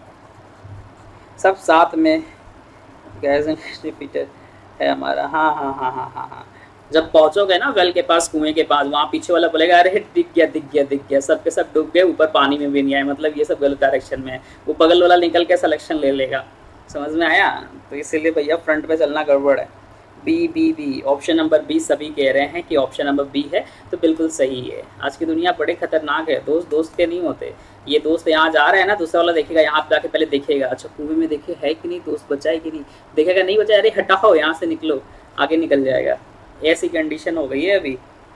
सब साथ में। गैस रिपीटेड है हमारा, हाँ हाँ हाँ हाँ हाँ हाँ। जब पहुंचोगे ना वेल के पास, कुएं के पास, वहाँ पीछे वाला बोलेगा अरे दिख गया दिख गया दिख गया, सब के सब डूब गए, ऊपर पानी में भी नहीं आए, मतलब ये सब गलत डायरेक्शन में है। वो बगल वाला निकल के सिलेक्शन ले लेगा, समझ में आया। तो इसीलिए भैया फ्रंट पे चलना गड़बड़ है। B B B, option number B सभी कह रहे हैं कि ऑप्शन नंबर बी है, तो बिल्कुल सही है। आज की दुनिया बड़े खतरनाक है, दोस्त दोस्त के नहीं होते। ये दोस्त यहाँ जा रहे हैं ना, दूसरा वाला देखेगा, यहाँ पे जाके पहले देखेगा अच्छा कुएं में देखे है कि नहीं, दोस्त बचा है कि नहीं, देखेगा नहीं बचा, अरे हटाओ यहाँ से, निकलो, आगे निकल जाएगा। ऐसी कंडीशन हो गई है अभी।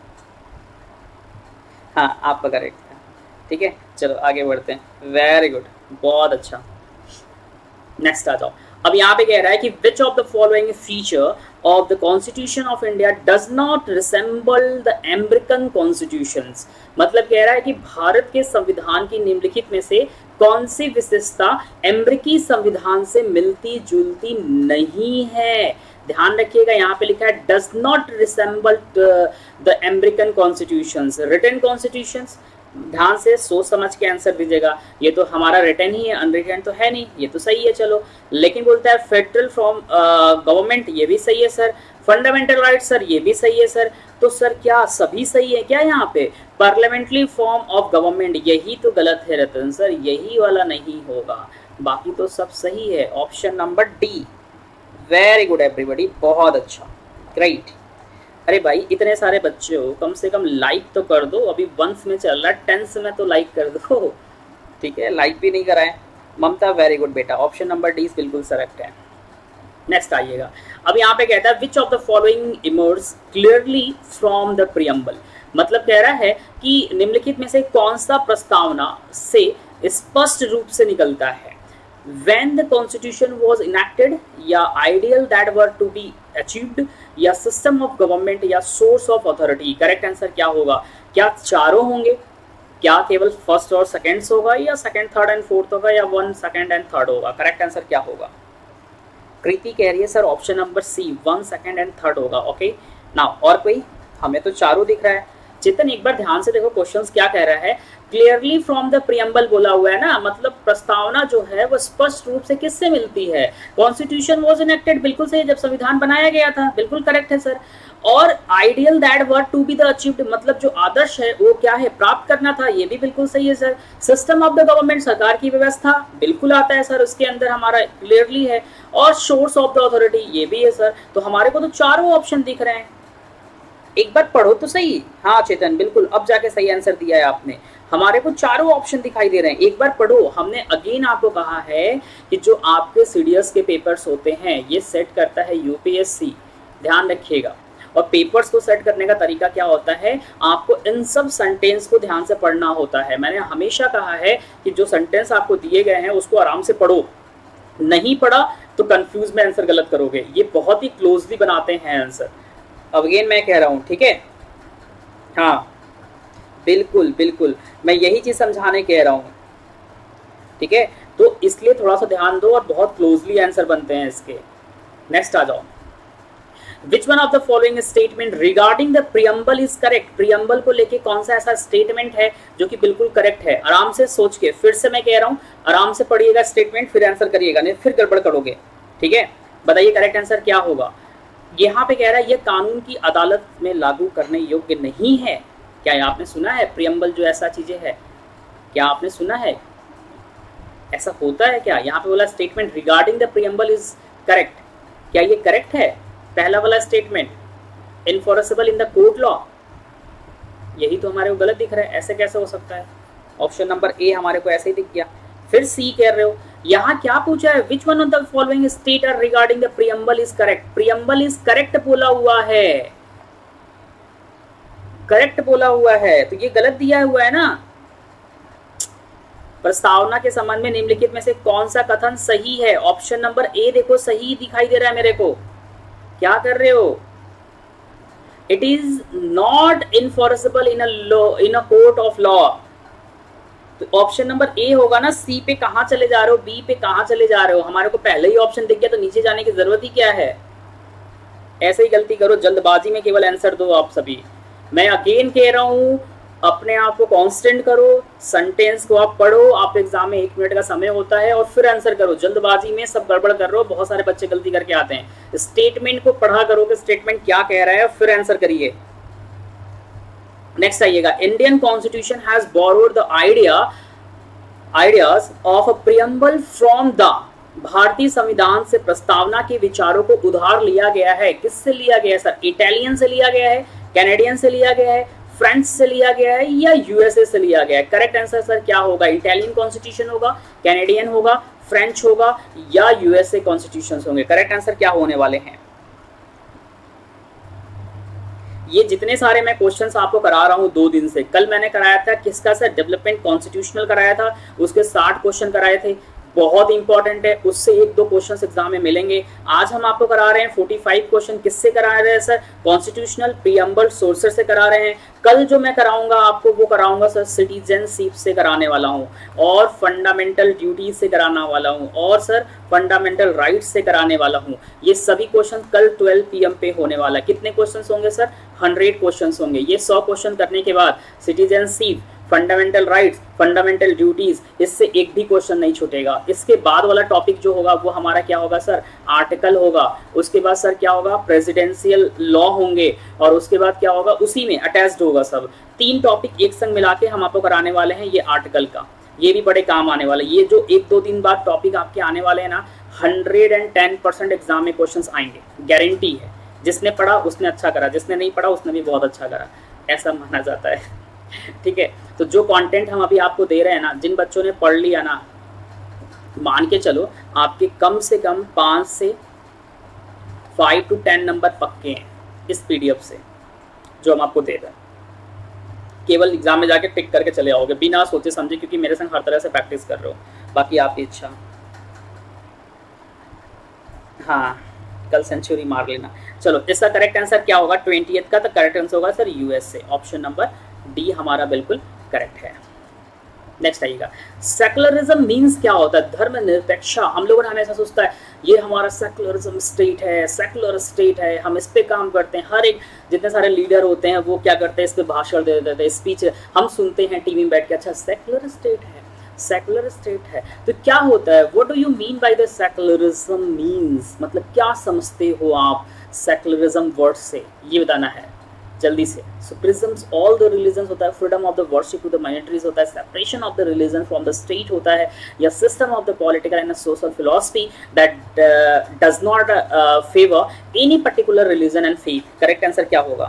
हाँ आपका करेक्ट है, ठीक है, चलो आगे बढ़ते हैं। वेरी गुड, बहुत अच्छा। नेक्स्ट आ जाओ। अब यहाँ पे कह रहा है कि which of the following feature of the constitution of India does not resemble the American constitutions, मतलब कह रहा है कि भारत के संविधान की निम्नलिखित में से कौन सी विशेषता अमेरिकी संविधान से मिलती जुलती नहीं है? ध्यान रखिएगा, यहाँ पे लिखा है does not resemble the American constitutions, written constitutions. ध्यान से सोच समझ के आंसर दीजिएगा। ये तो हमारा रिटन ही है, अनरिटन तो है नहीं, ये तो सही है चलो। लेकिन बोलता है फेडरल फ्रॉम गवर्नमेंट, ये भी सही है सर। फंडामेंटल राइट सर, ये भी सही है सर। तो सर क्या सभी सही है क्या यहाँ पे? पार्लियामेंट्री फॉर्म ऑफ गवर्नमेंट, यही तो गलत है रतन सर, यही वाला नहीं होगा, बाकी तो सब सही है। Option number D. Very good everybody, बहुत अच्छा, ग्रेट। अरे भाई इतने सारे बच्चे हो, कम से कम लाइक तो कर दो। अभी 1th में चल रहा है, 10th में तो लाइक कर दो, ठीक है? लाइक भी नहीं कराएं। ममता वेरी गुड बेटा, ऑप्शन नंबर डी बिल्कुल करेक्ट है। नेक्स्ट आइएगा, अब यहाँ पे कहता है which of the following emerge clearly from the preamble, मतलब कह रहा है कि निम्नलिखित में से कौन सा प्रस्तावना से स्पष्ट रूप से निकलता है? When the constitution was enacted, या ideal that were to be achieved, या system of government, या source of authority। Correct answer क्या होगा? क्या चारों होंगे? क्या केवल फर्स्ट और सेकेंड होगा, या सेकेंड थर्ड एंड फोर्थ होगा, या 1 सेकेंड एंड थर्ड होगा? करेक्ट आंसर क्या होगा? कृति कह रही है sir option number C, 1 second and third होगा। ओके नाउ, और कोई? हमें तो चारों दिख रहा है। चेतन एक बार ध्यान से देखो क्वेश्चंस क्या कह रहा है। क्लियरली फ्रॉम द प्रियम्बल बोला हुआ है ना, मतलब प्रस्तावना जो है वो स्पष्ट रूप से किससे मिलती है? कॉन्स्टिट्यूशन वाज इनेक्टेड, बिल्कुल सही, जब संविधान बनाया गया था, बिल्कुल करेक्ट है सर। और ideal that were to be the achieved, मतलब जो आदर्श है वो क्या है? प्राप्त करना था, ये भी बिल्कुल सही है sir. System of the government, सरकार की व्यवस्था, बिल्कुल आता है सर, उसके अंदर हमारा क्लियरली है। और सोर्स ऑफ द अथॉरिटी, ये भी है सर। तो हमारे को तो चारों ऑप्शन दिख रहे हैं। एक बार पढ़ो तो सही। हाँ चेतन बिल्कुल, अब जाके सही आंसर दिया है आपने। हमारे को चारों ऑप्शन दिखाई दे रहे हैं, एक बार पढ़ो। हमने अगेन आपको कहा है कि जो आपके सीडीएस के पेपर्स होते हैं ये सेट करता है यूपीएससी, ध्यान रखिएगा। और पेपर्स को सेट करने का तरीका क्या होता है? आपको इन सब सेंटेंस को ध्यान से पढ़ना होता है। मैंने हमेशा कहा है कि जो सेंटेंस आपको दिए गए हैं उसको आराम से पढ़ो, नहीं पढ़ा तो कंफ्यूज में आंसर गलत करोगे। ये बहुत ही क्लोजली बनाते हैं आंसर। अब अगेन मैं कह रहा हूं, ठीक है? हाँ बिल्कुल बिल्कुल, मैं यही चीज समझाने कह रहा हूं, ठीक है? तो इसलिए थोड़ा सा ध्यान दो और बहुत क्लोजली आंसर बनते हैं इसके। नेक्स्ट आ जाओ। Which one of the following statement regarding the preamble is correct? Preamble को लेके कौन सा ऐसा स्टेटमेंट है जो कि बिल्कुल करेक्ट है? आराम से सोच के, फिर से मैं कह रहा हूं आराम से पढ़िएगा स्टेटमेंट, फिर आंसर करिएगा, नहीं फिर गड़बड़ करोगे, ठीक है? बताइए करेक्ट आंसर क्या होगा? यहाँ पे कह रहा है ये कानून की अदालत में लागू करने योग्य नहीं है। क्या आपने सुना है प्रियम्बल जो ऐसा चीजें है? क्या आपने सुना है ऐसा होता है क्या? यहाँ पे बोला statement regarding the preamble is correct, क्या ये करेक्ट है? पहला वाला statement enforceable in the court law, यही तो हमारे को गलत दिख रहा है। ऐसे कैसे हो सकता है? ऑप्शन नंबर ए हमारे को ऐसे ही दिख गया। फिर सी कह रहे हो, यहाँ क्या पूछा है? Which one of the following state regarding the preamble is correct? Preamble is correct बोला हुआ है, करेक्ट बोला हुआ है, तो ये गलत दिया हुआ है ना। प्रस्तावना के संबंध में निम्नलिखित में से कौन सा कथन सही है? ऑप्शन नंबर ए देखो सही दिखाई दे रहा है मेरे को। क्या कर रहे हो? It is not enforceable in a court of law. तो ऑप्शन नंबर ए होगा ना। सी पे कहां चले जा रहे हो? बी पे कहां चले जा रहे हो? हमारे को पहले ही ऑप्शन दिख गया तो नीचे जाने की जरूरत ही क्या है? ऐसे ही गलती करो, जल्दबाजी में केवल आंसर दो आप सभी। मैं अगेन कह रहा हूं अपने आप को कांस्टेंट करो, सेंटेंस को आप पढ़ो। आप एग्जाम में 1 मिनट का समय होता है और फिर आंसर करो। जल्दबाजी में सब गड़बड़ कर रहे हो, बहुत सारे बच्चे गलती करके आते हैं। स्टेटमेंट को पढ़ा करो कि स्टेटमेंट क्या कह रहा है, फिर आंसर करिए। नेक्स्ट आइएगा, Indian constitution has borrowed the ideas of a preamble from the, भारतीय संविधान से प्रस्तावना के विचारों को उधार लिया गया है। किससे लिया गया है सर? इटालियन से लिया गया है, कैनेडियन से लिया गया है, फ्रेंच से लिया गया है, या यूएसए से लिया गया है? करेक्ट आंसर सर क्या होगा? इटालियन कॉन्स्टिट्यूशन होगा, कैनेडियन होगा, फ्रेंच होगा, या यूएसए कॉन्स्टिट्यूशन होंगे? करेक्ट आंसर क्या होने वाले हैं? ये जितने सारे मैं क्वेश्चंस आपको करा रहा हूं 2 दिन से, कल मैंने कराया था किसका सर? डेवलपमेंट कॉन्स्टिट्यूशनल कराया था, उसके 60 क्वेश्चन कराए थे। बहुत इंपॉर्टेंट है, उससे 1-2 क्वेश्चंस एग्जाम में मिलेंगे। आज हम आपको करा रहे हैं 45 क्वेश्चन। किससे करा रहे हैं सर? कॉन्स्टिट्यूशनल प्रीएम्बल सोर्सेस से करा रहे हैं। कल जो मैं कराऊंगा आपको वो कराऊंगा सर सिटीजनशिप से कराने वाला हूँ, और फंडामेंटल ड्यूटीज से कराने वाला हूँ, और सर फंडामेंटल राइट्स से कराने वाला हूँ। ये सभी क्वेश्चन कल 12 PM पे होने वाला है। कितने क्वेश्चन होंगे सर? 100 क्वेश्चन होंगे। ये 100 क्वेश्चन करने के बाद citizenship, fundamental rights, fundamental duties, इससे एक भी क्वेश्चन नहीं छूटेगा। इसके बाद वाला टॉपिक जो होगा वो हमारा क्या होगा सर? आर्टिकल होगा। उसके बाद सर क्या होगा? प्रेसिडेंशियल लॉ होंगे, और उसके बाद क्या होगा? उसी में अटैच्ड होगा सब। 3 टॉपिक एक संग मिला के हम आपको कराने वाले हैं ये आर्टिकल का। ये भी बड़े काम आने वाला है। ये जो 1-2 दिन बाद टॉपिक आपके आने वाले हैं ना, 110% एग्जाम में क्वेश्चन आएंगे, गारंटी है। जिसने पढ़ा उसने अच्छा करा, जिसने नहीं पढ़ा उसने भी बहुत अच्छा करा, ऐसा माना जाता है। ठीक है, तो जो कंटेंट हम अभी आपको दे रहे हैं ना, जिन बच्चों ने पढ़ लिया ना, मान के चलो आपके कम से कम 5 से 5 to 10 नंबर पक्के हैं इस PDF से जो हम आपको दे रहे हैं। केवल एग्जाम में जाके टिक करके चले आओगे बिना सोचे समझे, क्योंकि मेरे संग हर तरह से प्रैक्टिस कर रहे हो। बाकी आपकी इच्छा। हाँ, कल सेंचुरी मार लेना। चलो, इसका करेक्ट आंसर क्या होगा? 20th का तो करेक्ट आंसर होगा sir USA। Option number D हमारा बिल्कुल करेक्ट है। नेक्स्ट आइएगा, सेकुलरिज्म मींस क्या होता है? धर्मनिरपेक्षा। हम लोगों ने हमेशा सोचता है ये हमारा सेकुलरिज्म स्टेट है, सेकुलर स्टेट है, हम इस पे काम करते हैं। हर एक जितने सारे लीडर होते हैं वो क्या करते हैं? इस पे भाषण दे देते हैं, स्पीच हम सुनते हैं टीवी में बैठ के। अच्छा, सेकुलर स्टेट है, सेकुलर स्टेट है, तो क्या होता है? What do you mean by the secularism means? मतलब क्या समझते हो आप सेकुलरिज्म वर्ड से? ये बताना है जल्दी से। So prisms all the religions होता है, freedom of the worship to the minorities होता है, separation of the religion from the state होता है, या system of the political and social philosophy that does not favour any particular religion and faith. Correct answer क्या होगा?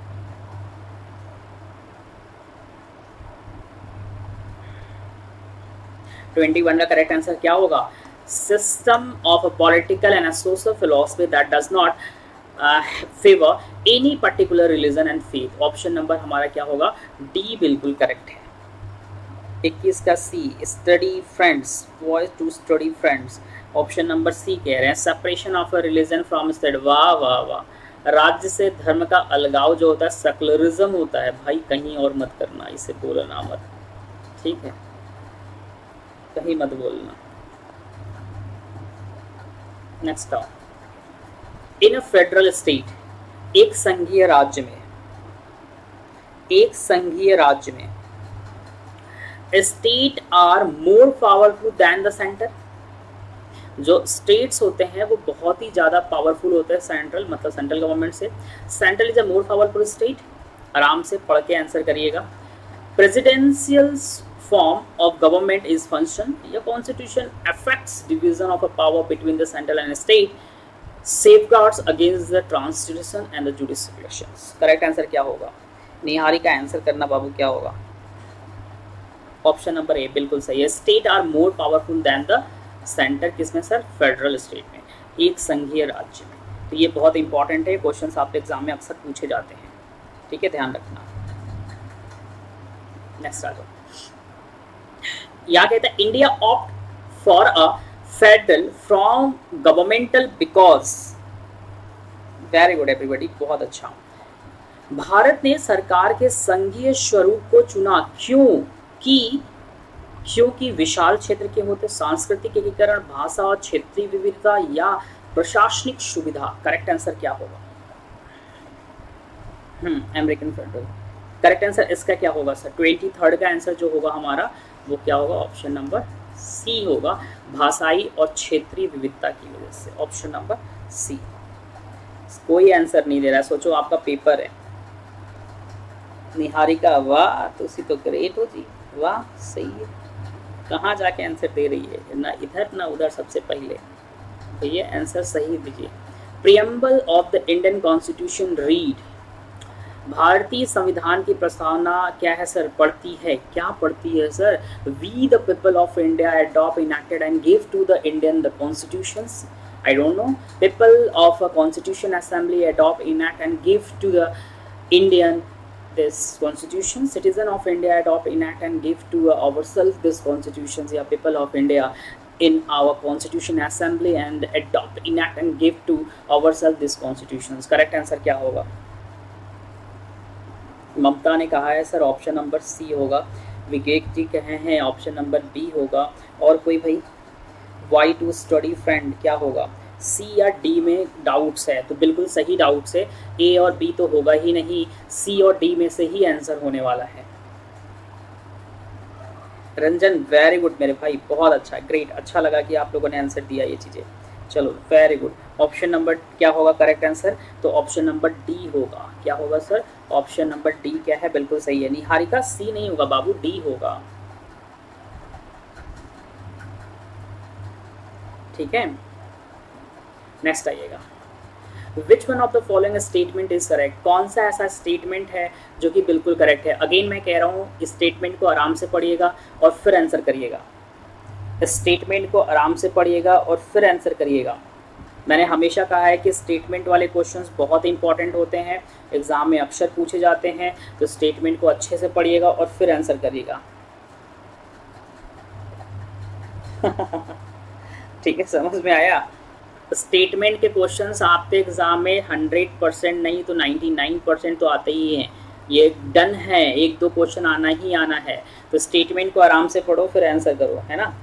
(21) का correct answer क्या होगा? System of a political and social philosophy that does not favour any particular religion and faith. Option number हमारा क्या होगा? D बिल्कुल correct है। 21 का C, study friends, boys to study friends. Option number C कह रहे हैं separation of a religion from state. वाह वाह वाह, राज्य से धर्म का अलगाव जो होता है सेकुलरिज्म होता है। भाई कहीं और मत करना, इसे बोलना मत, ठीक है? कहीं मत बोलना। नेक्स्ट आओ, इन अ फेडरल स्टेट, एक संघीय राज्य में, एक संघीय राज्य में state are more powerful than the centre. जो स्टेट्स होते हैं वो बहुत ही ज्यादा पावरफुल होते हैं सेंट्रल, मतलब सेंट्रल गवर्नमेंट से। Central is a more powerful state. आराम से पढ़ के आंसर करिएगा। Presidential form of government is function. Your constitution affects division of a power between the central and state, safeguards against the transition and the judicial elections. Correct answer क्या होगा? निहारी का answer करना बाबू, क्या होगा? ऑप्शन नंबर ए बिल्कुल सही है। State are more powerful than the centre. किसमें सर? फेडरल स्टेट में, एक संघीय राज्य में। तो ये बहुत इंपॉर्टेंट है, क्वेश्चन आपके एग्जाम में अक्सर पूछे जाते हैं, ठीक है? ध्यान रखना। नेक्स्ट आ जाओ, यहाँ कहते हैं India opt for a federal from governmental because. Very good everybody, बहुत अच्छा। भारत ने सरकार के संघीय स्वरूप को चुना क्यों? क्योंकि विशाल क्षेत्र के होते, सांस्कृतिक एकीकरण, भाषा और क्षेत्रीय विविधता, या प्रशासनिक सुविधा। करेक्ट आंसर क्या होगा? American federal. करेक्ट आंसर इसका क्या होगा सर? 23 का आंसर जो होगा हमारा वो क्या होगा? ऑप्शन नंबर सी होगा, भाषाई और क्षेत्रीय विविधता की वजह से। Option number C. कोई आंसर नहीं दे रहा है, सोचो आपका पेपर है। निहारिका वाह, तो उसी तो ग्रेट हो जी, वाह सही है। कहाँ जाके आंसर दे रही है, ना इधर ना उधर, सबसे पहले तो ये आंसर सही दीजिए। Preamble of the Indian constitution read. भारतीय संविधान की प्रस्तावना क्या है सर? पढ़ती है, क्या पढ़ती है sir? We the people of India adopt, enacted and give to the Indian the constitutions. I don't know. People of a constitution assembly adopt, enact and give to the Indian this constitution. Citizen of India adopt, enact and give to ourselves this constitutions, या people of India in our constitution assembly and adopt, enact and give to ourselves this constitutions. Correct answer क्या होगा? ममता ने कहा है sir option number सी होगा, विवेक जी कहे हैं option number B होगा, और कोई भाई? वाई टू स्टडी फ्रेंड क्या होगा? सी या डी में डाउट्स है, तो बिल्कुल सही डाउट्स है, ए और बी तो होगा ही नहीं, सी और डी में से ही आंसर होने वाला है। रंजन वेरी गुड मेरे भाई, बहुत अच्छा, ग्रेट, अच्छा लगा कि आप लोगों ने आंसर दिया ये चीज़ें। चलो वेरी गुड। ऑप्शन नंबर क्या होगा करेक्ट आंसर? तो ऑप्शन नंबर डी होगा। क्या होगा सर? ऑप्शन नंबर डी क्या है? बिल्कुल सही है। निहारिका सी नहीं होगा बाबू, डी होगा। ठीक है, नेक्स्ट आइएगा। Which one of the following statement is correct? कौन सा ऐसा स्टेटमेंट है जो कि बिल्कुल करेक्ट है? अगेन मैं कह रहा हूँ, इस स्टेटमेंट को आराम से पढ़िएगा और फिर आंसर करिएगा। स्टेटमेंट को आराम से पढ़िएगा और फिर आंसर करिएगा। मैंने हमेशा कहा है कि स्टेटमेंट वाले क्वेश्चंस बहुत इंपॉर्टेंट होते हैं, एग्जाम में अक्सर पूछे जाते हैं, तो स्टेटमेंट को अच्छे से पढ़िएगा और फिर आंसर करिएगा। ठीक है, समझ में आया? स्टेटमेंट के क्वेश्चंस आपके एग्जाम में 100% नहीं तो 99% तो आते ही हैं, ये डन है, एक दो क्वेश्चन आना ही आना है। तो स्टेटमेंट को आराम से पढ़ो फिर आंसर करो, है ना।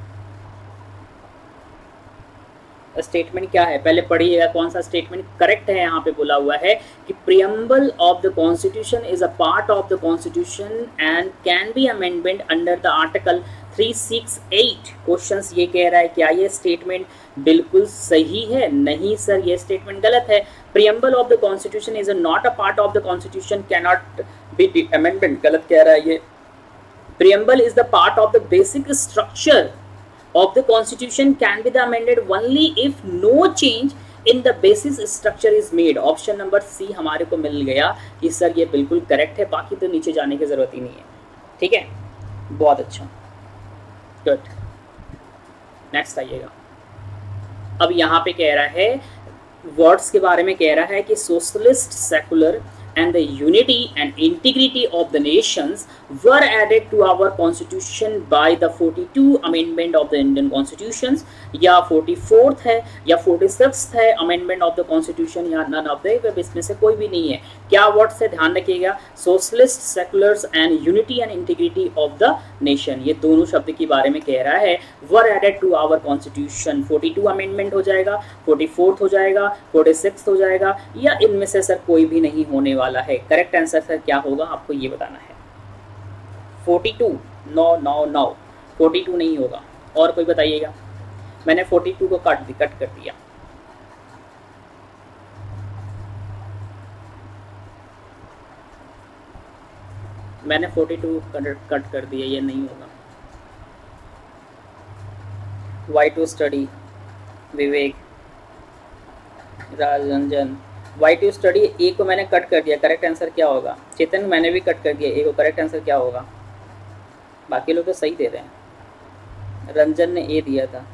स्टेटमेंट क्या है पहले पढ़िएगा, कौन सा स्टेटमेंट करेक्ट है। यहाँ पे बोला हुआ है कि preamble of the constitution is a part of the constitution and can be amendment under the article 368। Questions ये कह रहा है क्या ये स्टेटमेंट बिल्कुल सही है? नहीं सर, ये स्टेटमेंट गलत है। Preamble of the constitution is not a part of the constitution, can not be amendment, गलत कह रहा है ये। Preamble is the part of the basic structure of the constitution, can be the amended only if no change in the basis structure is made। Option number C हमारे को मिल गया कि sir ये बिल्कुल करेक्ट है, बाकी तो नीचे जाने की जरूरत ही नहीं है। ठीक है, बहुत अच्छा, गुड। नेक्स्ट आइएगा। अब यहाँ पे कह रहा है, वर्ड्स के बारे में कह रहा है कि socialist, secular and the unity and integrity of the nations were added to our constitution by the 42 amendment of the Indian constitutions, या 44th है या 46th है amendment of the constitution, या none of the, इसमें से कोई भी नहीं है। क्या वर्ड से ध्यान रखिएगा, socialist, seculars and unity and integrity of the nation, ये दोनों शब्द के बारे में कह रहा है। Were added to our constitution, 42 amendment हो जाएगा, 44th हो जाएगा, 46th हो जाएगा, या इनमें से सर कोई भी नहीं होने वाला है। करेक्ट आंसर सर क्या होगा आपको ये बताना है। 42 नो नो नो, 42 नहीं होगा। और कोई बताइएगा? मैंने 42 को कट कर दिया। मैंने 42 कट कर दिया, ये नहीं होगा। Y two study, Vivek, Rajranjan, Y two study A को मैंने कट कर दिया, करेक्ट आंसर क्या होगा? चेतन मैंने भी कट कर दिया ए को, करेक्ट आंसर क्या होगा? बाकी लोग तो सही दे रहे हैं। रंजन ने ए दिया था।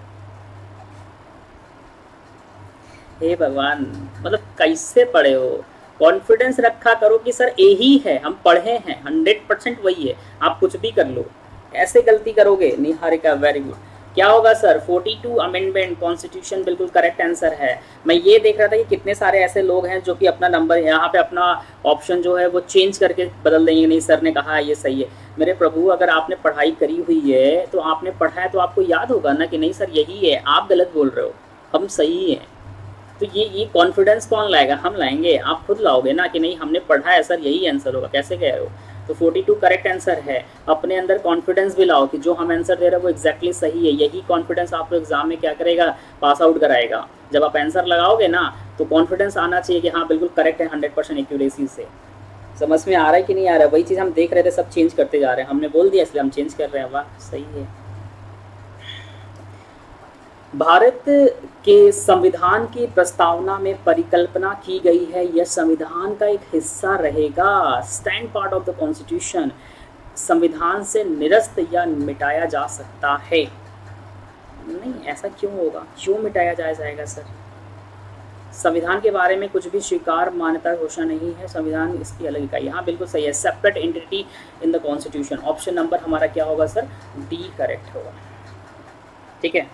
हे भगवान, मतलब कैसे पढ़े हो? कॉन्फिडेंस रखा करो कि सर ए ही है, हम पढ़े हैं, 100% वही है, आप कुछ भी कर लो। ऐसे गलती करोगे? Niharika very good. क्या होगा सर? 42 अमेंडमेंट कॉन्स्टिट्यूशन बिल्कुल करेक्ट आंसर है। मैं ये देख रहा था कि कितने सारे ऐसे लोग हैं जो कि अपना नंबर यहाँ पे अपना ऑप्शन जो है वो चेंज करके बदल देंगे। नहीं सर ने कहा ये सही है। मेरे प्रभु, अगर आपने पढ़ाई करी हुई है तो आपने पढ़ा है तो आपको याद होगा ना कि नहीं सर यही है, आप गलत बोल रहे हो, हम सही हैं। तो ये कॉन्फिडेंस कौन लाएगा? हम लाएंगे, आप खुद लाओगे ना कि नहीं हमने पढ़ा है सर यही आंसर होगा। कैसे कह रहे हो? तो 42 करेक्ट आंसर है। अपने अंदर कॉन्फिडेंस भी लाओ कि जो हम आंसर दे रहे हैं वो एग्जैक्टली सही है। यही कॉन्फिडेंस आपको एग्जाम में क्या करेगा? पास आउट कराएगा। जब आप आंसर लगाओगे ना तो कॉन्फिडेंस आना चाहिए कि हाँ बिल्कुल करेक्ट है, 100% एक्यूरेसी से। समझ में आ रहा है कि नहीं आ रहा है? वही चीज़ हम देख रहे थे, सब चेंज करते जा रहे हैं। हमने बोल दिया इसलिए हम चेंज कर रहे हैं। वाह, सही है। भारत के संविधान की प्रस्तावना में परिकल्पना की गई है यह संविधान का एक हिस्सा रहेगा। Stand part of the constitution, संविधान से निरस्त या मिटाया जा सकता है। नहीं, ऐसा क्यों होगा? क्यों मिटाया जाएगा सर? संविधान के बारे में कुछ भी स्वीकार मान्यता घोषणा नहीं है, संविधान इसकी अलग इकाई। हाँ बिल्कुल सही है, separate entity in the constitution. Option number हमारा क्या होगा सर? डी करेक्ट होगा। ठीक है,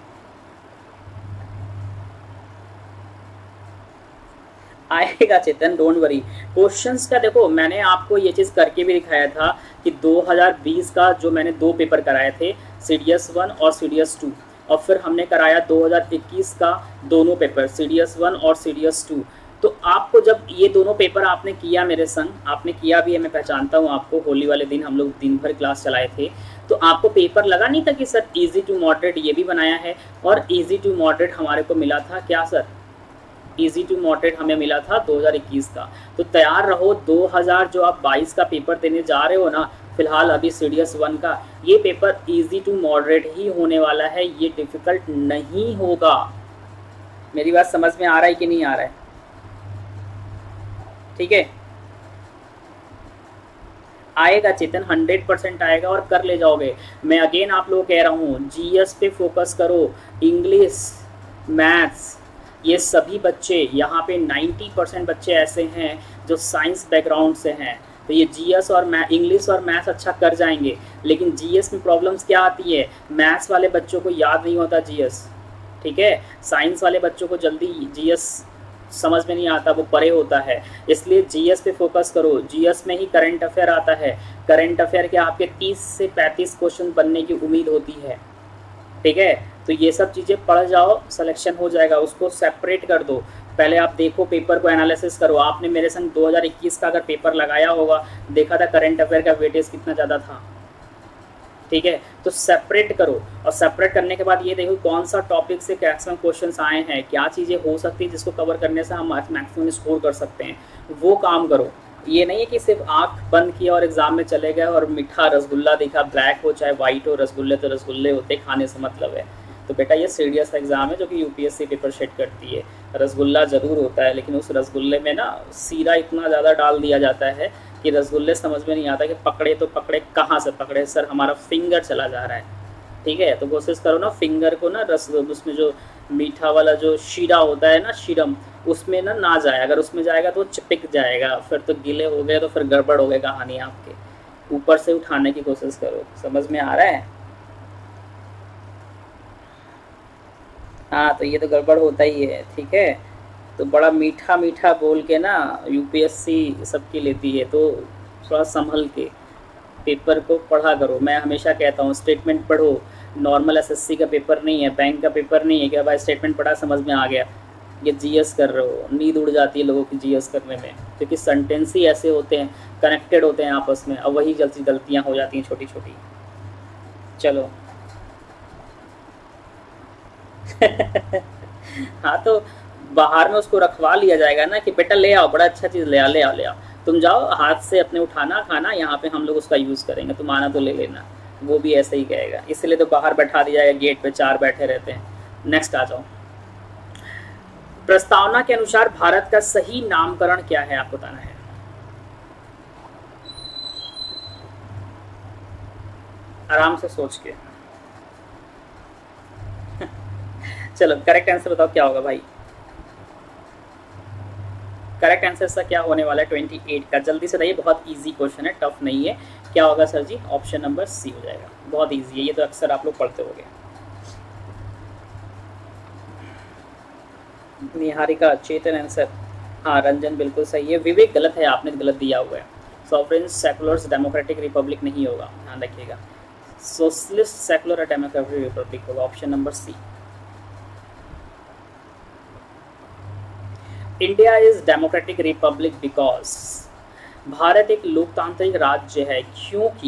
आएगा चेतन, डोंट वरी। क्वेश्चंस का देखो, मैंने आपको ये चीज़ करके भी दिखाया था कि 2020 का जो मैंने 2 पेपर कराए थे, सीडीएस 1 और सीडीएस 2, और फिर हमने कराया 2021 का दोनों पेपर, सीडीएस 1 और सीडीएस 2। तो आपको जब ये दोनों पेपर आपने किया मेरे संग, आपने किया भी है, मैं पहचानता हूँ आपको, होली वाले दिन हम लोग दिन भर क्लास चलाए थे, तो आपको पेपर लगा नहीं था कि सर इजी टू मॉडरेट ये भी बनाया है, और इजी टू मॉडरेट हमारे को मिला था क्या सर, इजी टू मॉडरेट हमें मिला था 2021 का। तो तैयार रहो, 2000 जो आप 22 का पेपर देने जा रहे हो ना, फिलहाल अभी सीडीएस 1 का ये पेपर इजी टू मॉडरेट ही होने वाला है, ये डिफिकल्ट नहीं होगा। मेरी बात समझ में आ रहा है कि नहीं आ रहा है? ठीक है, आएगा चेतन, 100% आएगा और कर ले जाओगे। मैं अगेन आप लोग कह रहा हूँ, जीएस पे फोकस करो, इंग्लिश, मैथ्स, ये सभी बच्चे यहाँ पे 90% बच्चे ऐसे हैं जो साइंस बैकग्राउंड से हैं, तो ये जीएस और इंग्लिश और मैथ्स अच्छा कर जाएंगे। लेकिन जीएस में प्रॉब्लम्स क्या आती है, मैथ्स वाले बच्चों को याद नहीं होता जीएस, ठीक है, साइंस वाले बच्चों को जल्दी जीएस समझ में नहीं आता, वो परे होता है, इसलिए जीएस पे फोकस करो। जीएस में ही करंट अफेयर आता है, करंट अफेयर के आपके 30 से 35 क्वेश्चन बनने की उम्मीद होती है, ठीक है। तो ये सब चीज़ें पढ़ जाओ, सिलेक्शन हो जाएगा, उसको सेपरेट कर दो। पहले आप देखो, पेपर को एनालिसिस करो। आपने मेरे संग 2021 का अगर पेपर लगाया होगा, देखा था करंट अफेयर का वेटेज कितना ज़्यादा था, ठीक है। तो सेपरेट करो, और सेपरेट करने के बाद ये देखो कौन सा टॉपिक से मैक्सिमम क्वेश्चंस आए हैं, क्या चीज़ें हो सकती है जिसको कवर करने से हम मैक्सिमम स्कोर कर सकते हैं, वो काम करो। ये नहीं है कि सिर्फ आंख बंद किया और एग्जाम में चले गए और मीठा रसगुल्ला दिखा, ब्लैक हो चाहे वाइट हो, रसगुल्ले तो रसगुल्ले होते, खाने से मतलब है। तो बेटा ये सीरियस एग्जाम है जो कि यूपीएससी पेपर शेड करती है। रसगुल्ला ज़रूर होता है, लेकिन उस रसगुल्ले में ना सीरा इतना ज़्यादा डाल दिया जाता है कि रसगुल्ले समझ में नहीं आता कि पकड़े तो पकड़े कहाँ से पकड़े, सर हमारा फिंगर चला जा रहा है, ठीक है। तो कोशिश करो ना फिंगर को ना रस, उसमें जो मीठा वाला जो शीरा होता है ना, शीरम, उसमें ना जाए, अगर उसमें जाएगा तो चिपक जाएगा, फिर तो गीले हो गए तो फिर गड़बड़ हो गए कहानी आपके। ऊपर से उठाने की कोशिश करो, समझ में आ रहा है? हाँ, तो ये तो गड़बड़ होता ही है, ठीक है। तो बड़ा मीठा मीठा बोल के ना यूपीएससी सबकी लेती है, तो थोड़ा संभल के पेपर को पढ़ा करो। मैं हमेशा कहता हूँ स्टेटमेंट पढ़ो, नॉर्मल एसएससी का पेपर नहीं है, बैंक का पेपर नहीं है कि भाई स्टेटमेंट पढ़ा समझ में आ गया। ये जीएस कर रहे हो, नींद उड़ जाती है लोगों की जीएस करने में, क्योंकि सेंटेंस ही ऐसे होते हैं, कनेक्टेड होते हैं आपस में, अब वही जल्दी गलतियाँ हो जाती हैं छोटी छोटी। चलो हाँ, तो बाहर में उसको रखवा लिया जाएगा ना कि बेटा ले आओ, बड़ा अच्छा चीज़ ले आओ, ले आओ, ले आओ, तुम जाओ हाथ से अपने उठाना खाना, यहाँ पे हम लोग उसका यूज़ करेंगे, तुम आना तो ले लेना। वो भी ऐसे ही कहेगा, इसलिए तो बाहर बैठा दिया जाएगा, गेट पे 4 बैठे रहते हैं। नेक्स्ट आ जाओ। प्रस्तावना के अनुसार भारत का सही नामकरण क्या है, आपको बताना है। आराम से सोच के चलो करेक्ट आंसर बताओ क्या होगा भाई। करेक्ट आंसर सा क्या होने वाला है 28 का, जल्दी से बताइए, बहुत इजी क्वेश्चन है, टफ नहीं है। क्या होगा sir ji? Option number C हो जाएगा, बहुत इजी है, ये तो अक्सर आप लोग पढ़ते होंगे। निहारिका, चेतन आंसर, हाँ रंजन बिल्कुल सही है। विवेक गलत है, आपने गलत दिया हुआ है, सॉवरेन सेकुलर डेमोक्रेटिक रिपब्लिक नहीं होगा, ध्यान रखिएगा, सोशलिस्ट सेकुलर डेमोक्रेटिक रिपब्लिक होगा, option number C. India is democratic republic because, भारत एक लोकतांत्रिक राज्य है क्योंकि,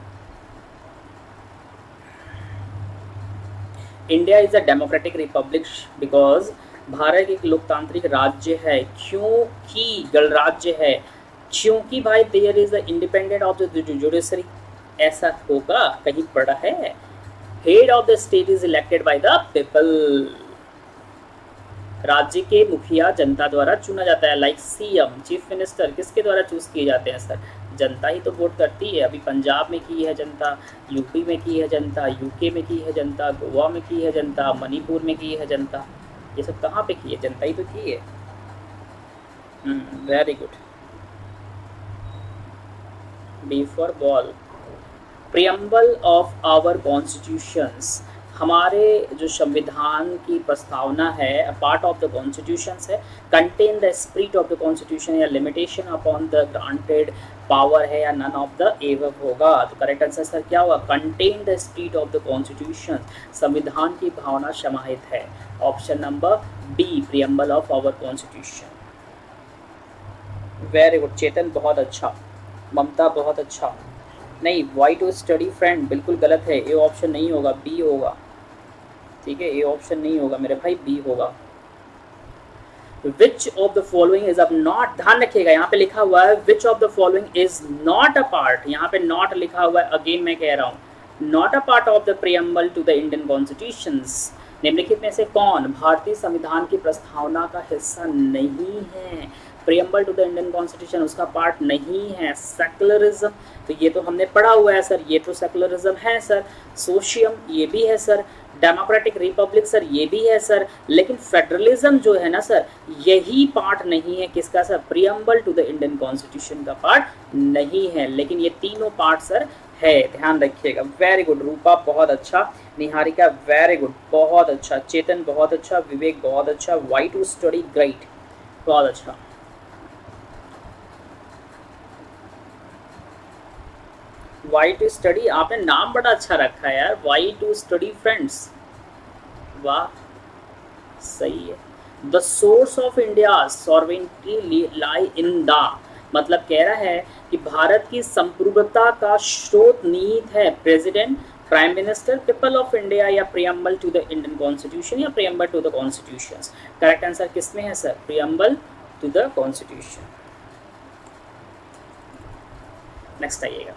India is a democratic republic because, भारत एक लोकतांत्रिक राज्य है क्योंकि, गणराज्य है क्योंकि भाई there is a independent of the judiciary, ऐसा होगा कहीं पढ़ा है? Head of the state is elected by the people, राज्य के मुखिया जनता द्वारा चुना जाता है, लाइक सीएम, चीफ मिनिस्टर किसके द्वारा चूज किए जाते हैं सर? जनता ही तो वोट करती है। अभी पंजाब में की है जनता, यूपी में की है जनता, यूके में की है जनता, गोवा में की है जनता, मणिपुर में की है जनता, ये सब कहाँ पे की है? जनता ही तो की है। Very good, B for ball. Preamble of our constitutions, हमारे जो संविधान की प्रस्तावना है, a part of the constitution है, contain the spirit of the constitution या limitation upon the granted power है या नन ऑफ द एबव होगा। तो करेक्ट आंसर सर क्या होगा? Contain the spirit of the constitution, संविधान की भावना समाहित है। Option number B, preamble of our constitution. Very good Chetan, बहुत अच्छा। ममता बहुत अच्छा। नहीं, वाई टू स्टडी फ्रेंड बिल्कुल गलत है, ए ऑप्शन नहीं होगा, बी होगा। ठीक है, ए ऑप्शन नहीं होगा मेरे भाई, बी होगा। Which of the following is अब नॉट, ध्यान रखिएगा यहाँ पे लिखा हुआ है which of the following is not a part, यहाँ पे नॉट लिखा हुआ है। अगेन मैं कह रहा हूँ, not a part of the preamble to the Indian constitutions. निम्नलिखित में से कौन भारतीय संविधान की प्रस्तावना का हिस्सा नहीं है? Preamble to the Indian constitution उसका पार्ट नहीं है। सेकुलरिज्म, तो ये तो हमने पढ़ा हुआ है सर, ये तो सेकुलरिज्म है सर। सोशियम, ये भी है सर। डेमोक्रेटिक रिपब्लिक सर, ये भी है सर। लेकिन फेडरलिज्म जो है ना सर, यही पार्ट नहीं है किसका sir? Preamble to the Indian constitution का पार्ट नहीं है। लेकिन ये तीनों पार्ट सर है, ध्यान रखिएगा। वेरी गुड रूपा, बहुत अच्छा। निहारिका वेरी गुड, बहुत अच्छा। चेतन बहुत अच्छा। विवेक बहुत अच्छा। वाई टू स्टडी ग्रेट, बहुत अच्छा। वाई टू स्टडी, आपने नाम बड़ा अच्छा रखा है यार, वाई टू स्टडी फ्रेंड्स, वाह सही है। The source of India sovereignty lie in the, मतलब कह रहा है कि भारत की संप्रभुता का स्रोत नीति है president, prime minister, people of India या preamble to the Indian constitution या preamble to the constitution. Correct answer किसमें है sir? Preamble to the constitution. Next आइएगा।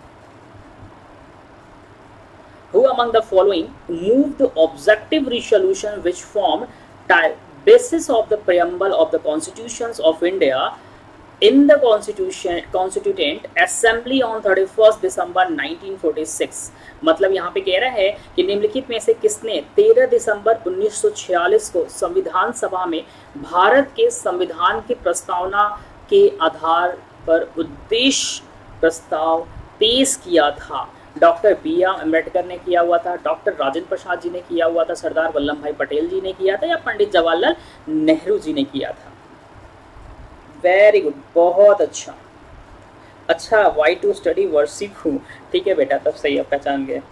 Who among the following moved the objective resolution which form basis of the preamble of the constitutions of India in the Constituent Assembly on 31st December 1946? मतलब यहाँ पे कह रहा है कि निम्नलिखित में से किसने 13 दिसंबर 1946 को संविधान सभा में भारत के संविधान की प्रस्तावना के आधार पर उद्देश्य प्रस्ताव पेश किया था? डॉक्टर बी आर अम्बेडकर ने किया हुआ था, डॉक्टर राजेंद्र प्रसाद जी ने किया हुआ था, सरदार वल्लभ भाई पटेल जी ने किया था या पंडित जवाहरलाल नेहरू जी ने किया था? वेरी गुड, बहुत अच्छा। अच्छा, वाई टू स्टडी वर्शिप हूँ, ठीक है बेटा, तब सही है, पहचान गए।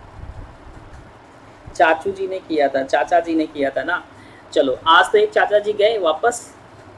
चाचू जी ने किया था, चाचा जी ने किया था ना। चलो, आज तो एक चाचा जी गए वापस,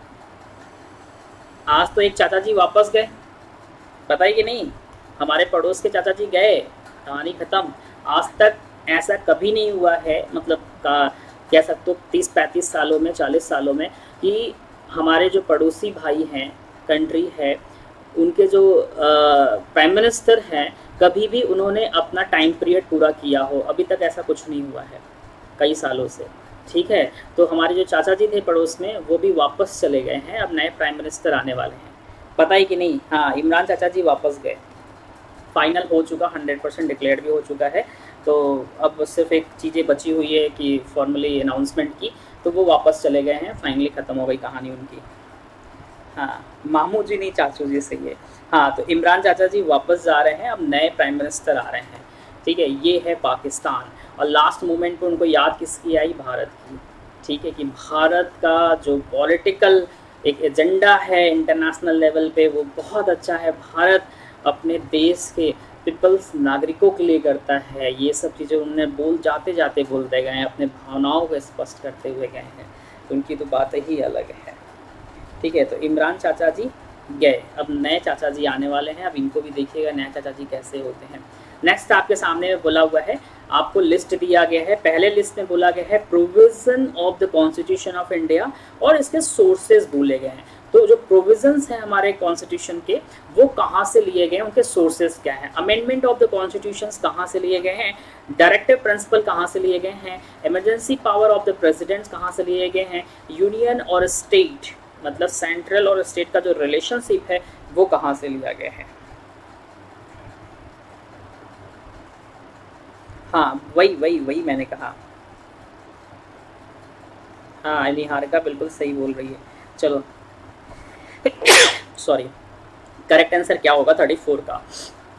आज तो एक चाचा जी वापस गए, पता है कि नहीं? हमारे पड़ोस के चाचा जी गए, कहानी खत्म। आज तक ऐसा कभी नहीं हुआ है, मतलब कह सकते हो 30-35 सालों में, 40 सालों में, कि हमारे जो पड़ोसी भाई हैं, कंट्री है, उनके जो प्राइम मिनिस्टर हैं, कभी भी उन्होंने अपना टाइम पीरियड पूरा किया हो। अभी तक ऐसा कुछ नहीं हुआ है कई सालों से, ठीक है। तो हमारे जो चाचा जी थे पड़ोस में, वो भी वापस चले गए हैं, अब नए प्राइम मिनिस्टर आने वाले हैं, पता ही कि नहीं? हाँ, इमरान चाचा जी वापस गए, फाइनल हो चुका, 100% डिक्लेयर भी हो चुका है। तो अब सिर्फ एक चीज़ें बची हुई है कि फॉर्मली अनाउंसमेंट की, तो वो वापस चले गए हैं, फाइनली ख़त्म हो गई कहानी उनकी। हाँ, मामू जी नहीं, चाचू जी सही है। हाँ, तो इमरान चाचा जी वापस जा रहे हैं, अब नए प्राइम मिनिस्टर आ रहे हैं, ठीक है। ये है पाकिस्तान, और लास्ट मोमेंट पे उनको याद किसकी आई? भारत की, ठीक है, कि भारत का जो पॉलिटिकल एक एजेंडा है इंटरनेशनल लेवल पे, वो बहुत अच्छा है। भारत अपने देश के पीपल्स, नागरिकों के लिए करता है, ये सब चीज़ें उन्होंने जाते जाते बोलते गए हैं, अपने भावनाओं को स्पष्ट करते हुए गए हैं, तो उनकी तो बात ही अलग है, ठीक है। तो इमरान चाचा जी गए, अब नए चाचा जी आने वाले हैं, अब इनको भी देखिएगा नए चाचा जी कैसे होते हैं। नेक्स्ट आपके सामने बोला हुआ है, आपको लिस्ट दिया गया है। पहले लिस्ट में बोला गया है provision of the constitution of India, और इसके सोर्सेज बोले गए हैं। तो जो प्रोविजंस हैं हमारे कॉन्स्टिट्यूशन के, वो कहाँ से लिए गए हैं, उनके सोर्सेज क्या हैं? अमेंडमेंट ऑफ द कॉन्स्टिट्यूशंस कहाँ से लिए गए हैं? डायरेक्टिव प्रिंसिपल कहाँ से लिए गए हैं? Emergency power of the president कहाँ से लिए गए हैं? यूनियन और स्टेट, मतलब सेंट्रल और स्टेट का जो रिलेशनशिप है, वो कहाँ से लिया गया है? हाँ, वही मैंने कहा। हाँ, निहारिका बिल्कुल सही बोल रही है। चलो सॉरी, करेक्ट आंसर क्या होगा 34 का?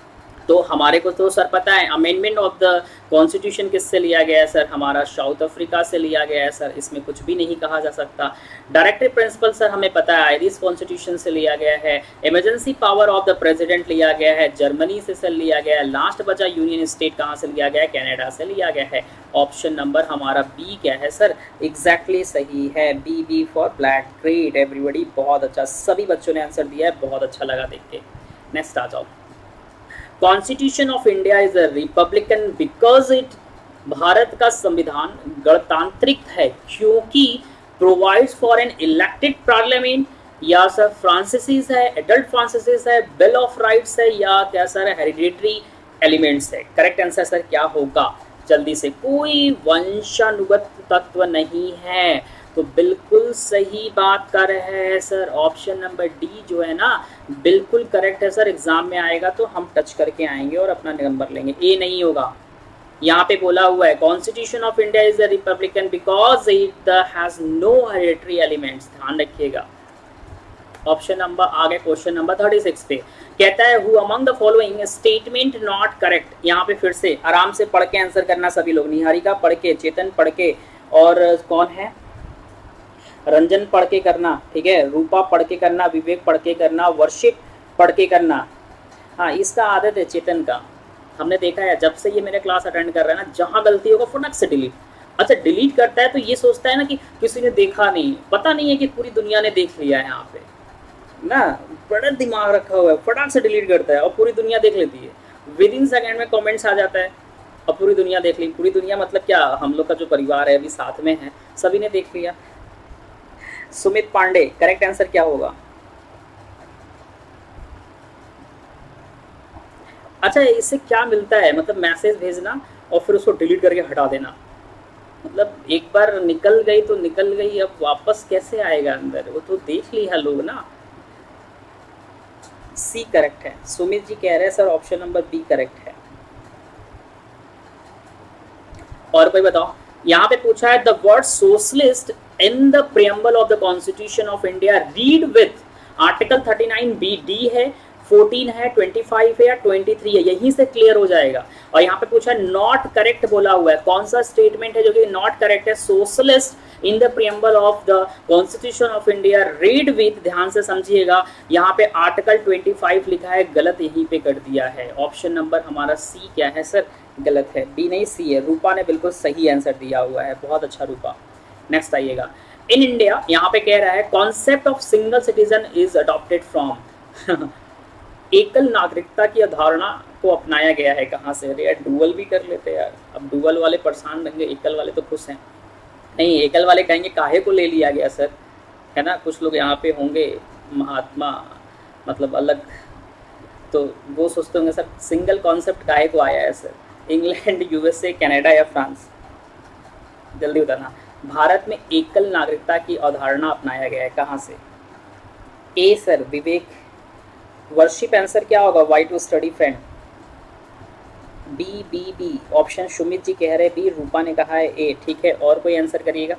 तो हमारे को तो सर पता है अमेंडमेंट ऑफ द कॉन्स्टिट्यूशन किससे लिया गया है सर, हमारा साउथ अफ्रीका से लिया गया है सर, इसमें कुछ भी नहीं कहा जा सकता। डायरेक्टिव प्रिंसिपल सर हमें पता है आयरिश कॉन्स्टिट्यूशन से लिया गया है। Emergency power of the president लिया गया है जर्मनी से सर लिया गया है। लास्ट बचा यूनियन स्टेट कहाँ से लिया गया है, कनाडा से लिया गया है। ऑप्शन नंबर हमारा बी क्या है सर, एग्जैक्टली सही है, B B for black. Great everybody, बहुत अच्छा, सभी बच्चों ने आंसर दिया है, बहुत अच्छा लगा देख के। नेक्स्ट आ जाओ। Constitution of India is a republican because it, भारत का संविधान गणतांत्रिक है क्योंकि provides for an elected parliament, या सर फ्रांसिस है, एडल्ट फ्रांसिस है, बिल ऑफ राइट्स है, या क्या सर हेरिडेटरी एलिमेंट्स है। करेक्ट आंसर सर क्या होगा जल्दी से, कोई वंशानुगत तत्व नहीं है, तो बिल्कुल सही बात कर रहे हैं सर। ऑप्शन नंबर डी जो है ना बिल्कुल करेक्ट है सर। एग्जाम में आएगा तो हम टच करके आएंगे और अपना नंबर लेंगे, ए नहीं होगा। यहाँ पे बोला हुआ है constitution of India is a republican because it has no hereditary elements, ध्यान रखिएगा। ऑप्शन नंबर आगे क्वेश्चन नंबर 36 पे कहता है who among the following statement not correct. यहाँ पे फिर से आराम से पढ़ के आंसर करना सभी लोग, निहारिका पढ़ के, चेतन पढ़ के, और कौन है रंजन पढ़ के करना, ठीक है, रूपा पढ़ के करना, विवेक पढ़ के करना, वर्षिप पढ़ के करना। हाँ इसका आदत है चेतन का, हमने देखा है जब से ये मेरे क्लास अटेंड कर रहा है ना, जहाँ गलती होगा फटाक से डिलीट। अच्छा डिलीट करता है तो ये सोचता है ना कि किसी ने देखा नहीं, पता नहीं है कि पूरी दुनिया ने देख लिया है यहाँ पे ना, बड़ा दिमाग रखा हुआ है, फटाक से डिलीट करता है और पूरी दुनिया देख लेती है। विद इन सेकेंड में कमेंट्स आ जाता है और पूरी दुनिया देख ली। पूरी दुनिया मतलब क्या, हम लोग का जो परिवार है अभी साथ में है, सभी ने देख लिया। सुमित पांडे करेक्ट आंसर क्या होगा? अच्छा इससे क्या मिलता है, मतलब मैसेज भेजना और फिर उसको डिलीट करके हटा देना, मतलब एक बार निकल गई तो निकल गई, अब वापस कैसे आएगा अंदर, वो तो देख लिया लोग ना। सी करेक्ट है, सुमित जी कह रहे हैं sir option number B correct है। और कोई बताओ, यहाँ पे पूछा है the word socialist in the preamble of the constitution of India read with, article 39 B D है, 14 है, 25 है या 23 है, यहीं से क्लियर हो जाएगा। और यहाँ पे पूछा नॉट करेक्ट बोला हुआ है, कौन सा स्टेटमेंट है जो कि नॉट करेक्ट है? Socialist in the preamble of the constitution of India read with, ध्यान से समझिएगा, यहाँ पे आर्टिकल 25 लिखा है, गलत यहीं पे कर दिया है। ऑप्शन नंबर हमारा सी क्या है सर, गलत है, बी नहीं सी है। रूपा ने बिल्कुल सही आंसर दिया हुआ है, बहुत अच्छा रूपा। नेक्स्ट आइएगा, इन इंडिया यहाँ पे कह रहा है concept of single citizen is adopted from, एकल नागरिकता की अवधारणा को अपनाया गया है कहाँ से? अरे यार डुअल भी कर लेते यार, अब डुअल वाले परेशान रहेंगे, एकल वाले तो खुश हैं। नहीं एकल वाले कहेंगे काहे को ले लिया गया सर, है ना, कुछ लोग यहाँ पे होंगे महात्मा मतलब अलग, तो वो सोचते होंगे सर सिंगल कॉन्सेप्ट काहे को आया है सर, इंग्लैंड यूएसए कनाडा या फ्रांस, जल्दी बताना। भारत में एकल नागरिकता की अवधारणा अपनाया गया है कहाँ से? A sir Vivek. Worship answer क्या होगा? Y two study friend. B B B option Sumit ji कह रहे हैं बी, रूपा ने कहा है ए, ठीक है। और कोई आंसर करिएगा?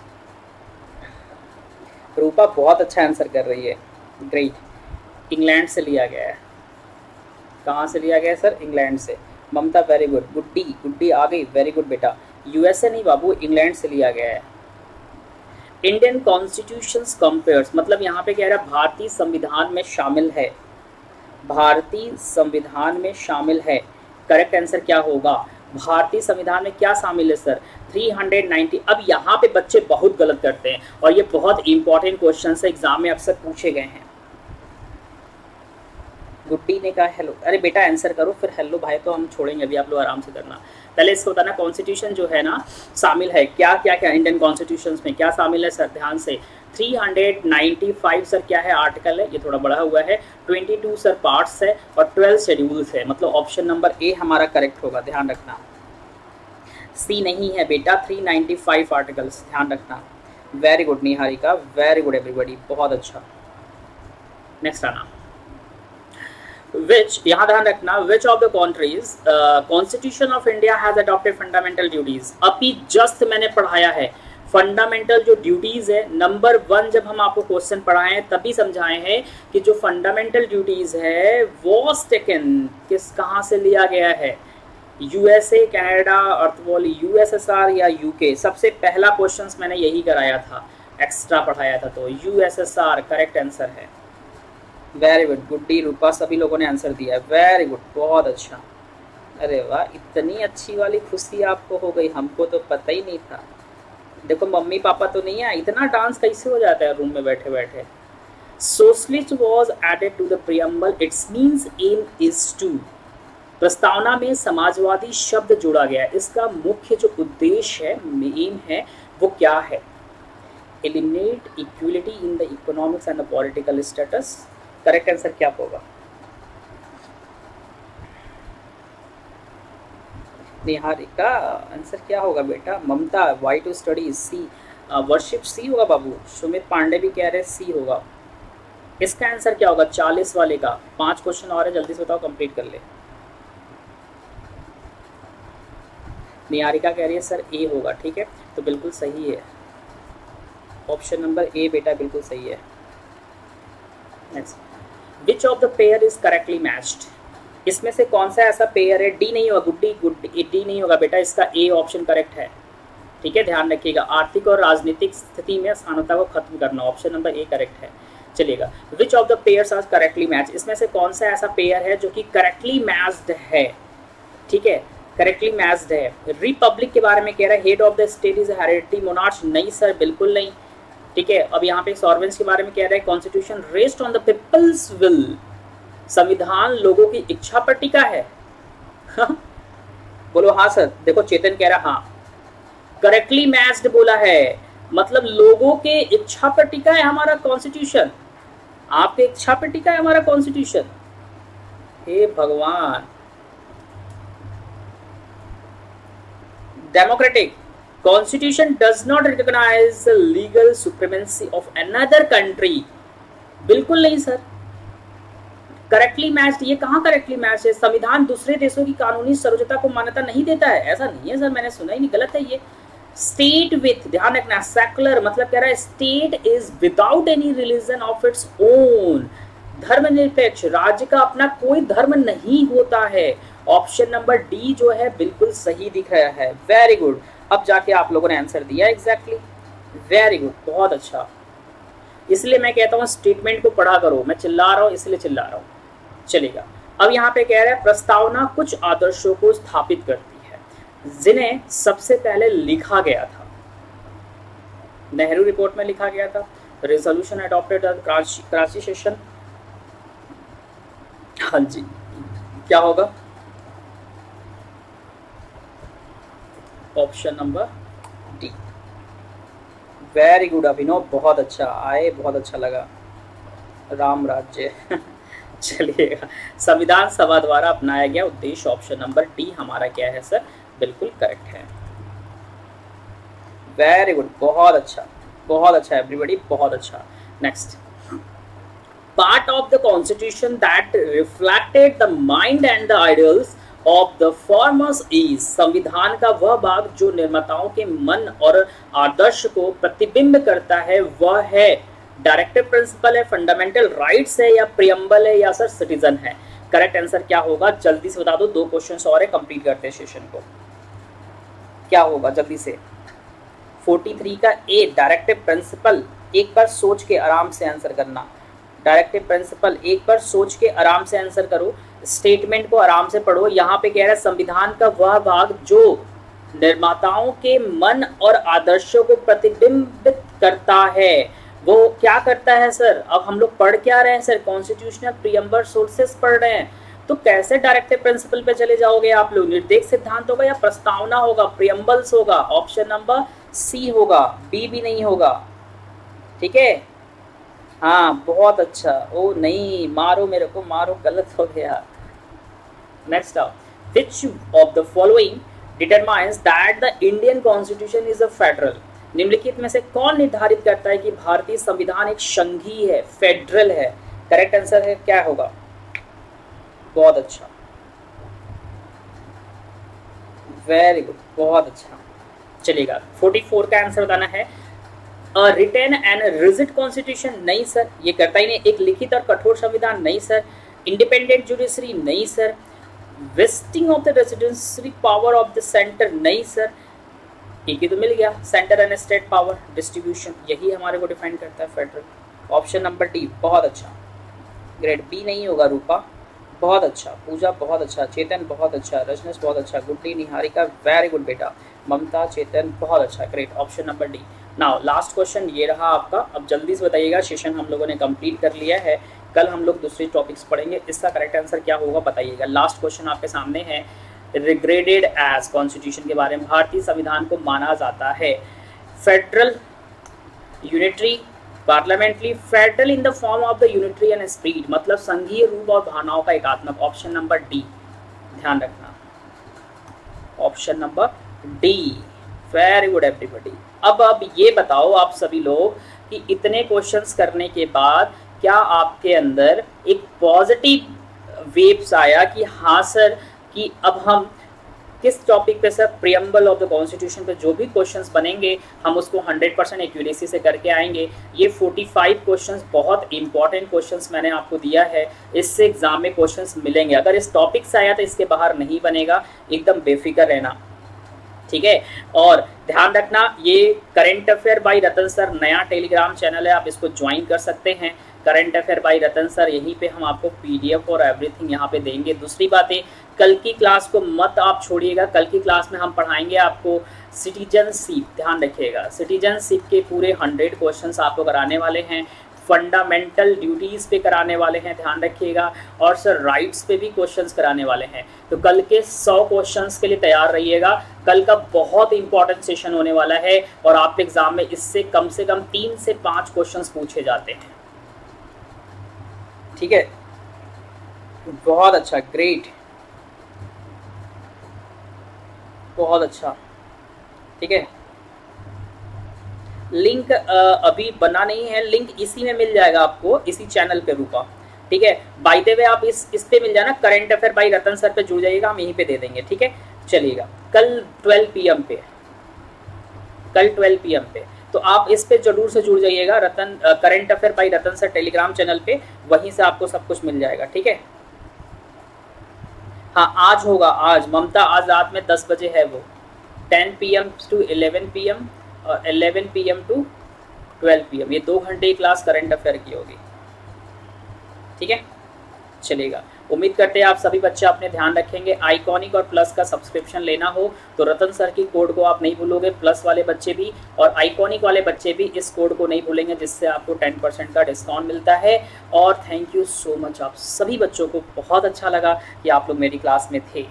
रूपा बहुत अच्छा आंसर कर रही है, ग्रेट। इंग्लैंड से लिया गया है, कहाँ से लिया गया है सर? इंग्लैंड से। ममता वेरी गुड, गुड्डी गुड्डी आ गई, वेरी गुड बेटा। यूएसए नहीं बाबू, इंग्लैंड से लिया गया है। इंडियन कॉन्स्टिट्यूशंस कंपेयर्स, मतलब यहाँ पे कह रहा है भारतीय संविधान में शामिल है, भारतीय संविधान में शामिल है। करेक्ट आंसर क्या होगा? भारतीय संविधान में क्या शामिल है सर? 390। अब यहाँ पे बच्चे बहुत गलत करते हैं और ये बहुत इंपॉर्टेंट क्वेश्चन है, एग्जाम में अक्सर पूछे गए हैं। गुड्डी ने कहा हेलो, अरे बेटा आंसर करो फिर हेलो भाई तो हम छोड़ेंगे, अभी आप लोग आराम से करना। पहले इसको बताना कॉन्स्टिट्यूशन जो है ना शामिल है क्या क्या क्या, इंडियन कॉन्स्टिट्यूशन में क्या शामिल है सर, ध्यान से। 395 सर क्या है? आर्टिकल है, ये थोड़ा बड़ा हुआ है। 22 सर पार्ट्स है और 12 शेड्यूल्स है, मतलब ऑप्शन नंबर ए हमारा करेक्ट होगा, ध्यान रखना। सी नहीं है बेटा, 395 आर्टिकल्स, ध्यान रखना। Very good Niharika, very good everybody, बहुत अच्छा। नेक्स्ट आना, which यहाँ ध्यान रखना, which of the countries Constitution of India has adopted fundamental duties। अभी जस्ट मैंने पढ़ाया है फंडामेंटल जो ड्यूटीज है, नंबर 1 जब हम आपको क्वेश्चन पढ़ाए हैं तभी समझाए हैं कि जो फंडामेंटल ड्यूटीज है वॉज टेकन कहाँ से लिया गया है, यूएसए, कनाडा, अर्थ बोली यूएसएसआर या यूके। सबसे पहला क्वेश्चन मैंने यही कराया था, एक्स्ट्रा पढ़ाया था, तो यूएसएसआर करेक्ट आंसर है। वेरी गुड, गुड्डी, रूपा, सभी लोगों ने आंसर दिया है, वेरी गुड, बहुत अच्छा। अरे वाह, इतनी अच्छी वाली खुशी आपको हो गई, हमको तो पता ही नहीं था। देखो मम्मी पापा तो नहीं है, इतना डांस कैसे हो जाता है रूम में बैठे बैठे। Socialist was added to the preamble, it's means aim is to. प्रस्तावना में समाजवादी शब्द जोड़ा गया है, इसका मुख्य जो उद्देश्य है, एम है, वो क्या है? Eliminate equality in the economics and the political status. Correct answer क्या होगा? निहारिका, आंसर क्या होगा बेटा? Mamata, Y two study C, worship C होगा बाबू। सुमित पांडे भी कह रहे सी होगा। इसका आंसर क्या होगा 40 वाले का? 5 क्वेश्चन और है, जल्दी से बताओ, कंप्लीट कर ले। निहारिका कह रही है सर ए होगा, ठीक है, तो बिल्कुल सही है, ऑप्शन नंबर ए बेटा बिल्कुल सही है। Next, which of the pair is correctly matched? इसमें से कौन सा ऐसा पेयर है? डी नहीं होगा गुड्डी, डी नहीं होगा बेटा, इसका ए ऑप्शन करेक्ट है, ठीक है, ध्यान रखिएगा। आर्थिक और राजनीतिक स्थिति में समानता को खत्म करना, ऑप्शन नंबर ए करेक्ट है। चलिएगा, which of the pairs are correctly match? इसमें से कौन सा ऐसा पेयर है जो कि करेक्टली मैच्ड है? ठीक है, करेक्टली मैच्ड है। रिपब्लिक के बारे में कह रहा है, head of the state is hereditary monarch, नहीं सर बिल्कुल नहीं, ठीक है। अब यहाँ पे सॉर्वेंस के बारे में कह रहा है, constitution rest on the people's will, संविधान लोगों की इच्छा पर टिका है। बोलो हाँ सर। देखो चेतन कह रहा हाँ, करेक्टली मैच्ड बोला है, मतलब लोगों के इच्छा पर टिका है हमारा कॉन्स्टिट्यूशन, आपके इच्छा पर टिका है हमारा कॉन्स्टिट्यूशन। हे भगवान। Democratic, constitution does not recognise the legal supremacy of another country, बिल्कुल नहीं सर। करेक्टली मैच्ड, ये कहाँ करेक्टली मैच है? संविधान दूसरे देशों की कानूनी सर्वोच्चता को मान्यता नहीं देता है, ऐसा नहीं है सर, मैंने सुना ही नहीं, गलत है ये। स्टेट विथ, ध्यान रखना, सेकुलर मतलब कह रहा है state is without any religion of its own, धर्मनिरपेक्ष, राज्य का अपना कोई धर्म नहीं होता है। ऑप्शन नंबर डी जो है बिल्कुल सही दिख रहा है, वेरी गुड। अब जाके आप लोगों ने आंसर दिया एग्जैक्टली, वेरी गुड, बहुत अच्छा। इसलिए मैं कहता हूँ स्टेटमेंट को पढ़ा करो, मैं चिल्ला रहा हूँ इसलिए चिल्ला रहा हूँ। चलेगा, अब यहाँ पे कह रहा है प्रस्तावना कुछ आदर्शों को स्थापित करती है जिन्हें सबसे पहले लिखा गया था, नेहरू रिपोर्ट में लिखा गया था, रेजोल्यूशन अडॉप्टेड कराची सेशन। हाँ जी, क्या होगा? Option number D, very good Abhinav, बहुत अच्छा आए, बहुत अच्छा लगा। राम राज्य चलिएगा, संविधान सभा द्वारा अपनाया गया उद्देश्य, ऑप्शन नंबर डी हमारा क्या है सर, बिल्कुल करेक्ट है, वेरी गुड, बहुत अच्छा एवरीबॉडी, बहुत अच्छा। Next, part of the constitution that reflected the mind and the ideals of the framers is, संविधान का वह भाग जो निर्माताओं के मन और आदर्श को प्रतिबिंब करता है वह है डायरेक्टिव प्रिंसिपल है, फंडामेंटल राइट्स है, या प्रियम्बल है, या सर सिटीजन है। करेक्ट आंसर क्या होगा जल्दी से बता दो, 2 क्वेश्चंस और है, कंप्लीट करते हैं सेशन को। क्या होगा जल्दी से? 43 का ए डायरेक्टिव प्रिंसिपल, एक बार सोच के आराम से आंसर करना। डायरेक्टिव प्रिंसिपल एक बार सोच के आराम से आंसर करो, स्टेटमेंट को आराम से पढ़ो। यहाँ पे कह रहा है संविधान का वह भाग जो निर्माताओं के मन और आदर्शों को प्रतिबिंबित करता है, वो क्या करता है सर? अब हम लोग पढ़ क्या रहे हैं सर? कॉन्स्टिट्यूशनल प्रीएम्बल सोर्सेस पढ़ रहे हैं, तो कैसे डायरेक्टिव प्रिंसिपल पे चले जाओगे आप लोग? निर्देश सिद्धांत होगा या प्रस्तावना होगा, प्रीएम्बल्स होगा, ऑप्शन नंबर सी होगा, बी भी नहीं होगा, ठीक है। हाँ बहुत अच्छा, ओ नहीं मारो मेरे को, मारो, गलत हो गया। नेक्स्ट आओ, which of the following determines that the Indian constitution is a federal, निम्नलिखित में से कौन निर्धारित करता है कि भारतीय संविधान एक संघीय है, फेडरल है? करेक्ट आंसर है क्या होगा? बहुत अच्छा, वेरी गुड, बहुत अच्छा। चलेगा। 44 का आंसर बताना है। रिटेन एंड रिजिड कॉन्स्टिट्यूशन, नहीं सर, ये करता ही नहीं। एक लिखित और कठोर संविधान, नहीं सर। इंडिपेंडेंट जुडिशरी, नहीं sir. Vesting of the residential power of the centre, नहीं सर। एक ही तो मिल गया, centre and state power distribution, यही हमारे को डिफाइन करता है फेडरल। ऑप्शन नंबर डी, बहुत अच्छा। ग्रेड बी नहीं होगा रूपा, बहुत अच्छा। पूजा बहुत अच्छा, चेतन बहुत अच्छा, रजनीश बहुत अच्छा, गुड्डी, निहारिका वेरी गुड बेटा, ममता, चेतन बहुत अच्छा, great. Option number D. Now last question ये रहा आपका। अब जल्दी से बताइएगा, सेशन हम लोगों ने कंप्लीट कर लिया है। कल हम लोग दूसरी टॉपिक्स पढ़ेंगे, इसका करेक्ट आंसर क्या होगा बताइएगा। लास्ट क्वेश्चन आपके सामने है, रिग्रेडेड एज कॉन्स्टिट्यूशन के बारे में। भारतीय संविधान को माना जाता है federal, unitary, parliamentary, federal in the form of the unitary and spread, मतलब संघीय रूप और भावनाओं का एकात्मक। ऑप्शन नंबर डी, ध्यान रखना, option number D. Very good everybody. अब ये बताओ आप सभी लोग कि इतने क्वेश्चंस करने के बाद क्या आपके अंदर एक पॉजिटिव वेव्स आया कि हाँ सर, कि अब हम किस टॉपिक पे sir, preamble of the constitution पे जो भी क्वेश्चंस बनेंगे हम उसको 100% एक्यूरेसी से करके आएंगे। ये 45 क्वेश्चंस बहुत इंपॉर्टेंट क्वेश्चंस मैंने आपको दिया है, इससे एग्जाम में क्वेश्चंस मिलेंगे। अगर इस टॉपिक से आया तो इसके बाहर नहीं बनेगा, एकदम बेफिक्र रहना, ठीक है। और ध्यान रखना, ये current affair by Ratan sir नया टेलीग्राम चैनल है, आप इसको ज्वाइन कर सकते हैं। Current affair by Ratan sir, यहीं पे हम आपको पीडीएफ और एवरीथिंग यहाँ पे देंगे। दूसरी बात है, कल की क्लास को मत आप छोड़िएगा। कल की क्लास में हम पढ़ाएंगे आपको सिटीजनशिप, ध्यान रखिएगा। सिटीजनशिप के पूरे 100 क्वेश्चंस आपको कराने वाले हैं। फंडामेंटल ड्यूटीज़ पे कराने वाले हैं, ध्यान रखिएगा। और सर राइट्स पे भी क्वेश्चंस कराने वाले हैं। तो कल के 100 क्वेश्चंस के लिए तैयार रहिएगा। कल का बहुत इंपॉर्टेंट सेशन होने वाला है और आपके एग्जाम में इससे कम से कम 3 से 5 क्वेश्चंस पूछे जाते हैं, ठीक है। बहुत अच्छा, ग्रेट, बहुत अच्छा, ठीक है। लिंक अभी बना नहीं है, लिंक इसी में मिल जाएगा आपको, इसी चैनल पे रूपा, ठीक है। बाय द वे आप इस पे मिल जाना, current affair by Ratan sir पे जुड़ जाइएगा, हम यहीं पे दे देंगे, ठीक है। चलिएगा, कल 12 PM पे, कल 12 PM पे, तो आप इस पे जरूर से जुड़ जाइएगा, Ratan current affair by Ratan sir Telegram channel पे, वहीं से आपको सब कुछ मिल जाएगा, ठीक है। हाँ आज होगा, आज ममता, आज रात में 10 बजे है वो, 10 PM to 11 PM और 11 PM to 12 PM, ये 2 घंटे की क्लास करंट अफेयर की होगी, ठीक है। चलेगा, उम्मीद करते हैं आप सभी बच्चे अपने ध्यान रखेंगे। आइकॉनिक और प्लस का सब्सक्रिप्शन लेना हो तो रतन सर की कोड को आप नहीं भूलोगे, प्लस वाले बच्चे भी और आइकॉनिक वाले बच्चे भी इस कोड को नहीं भूलेंगे, जिससे आपको 10% का डिस्काउंट मिलता है। और थैंक यू सो मच, आप सभी बच्चों को बहुत अच्छा लगा कि आप लोग मेरी क्लास में थे।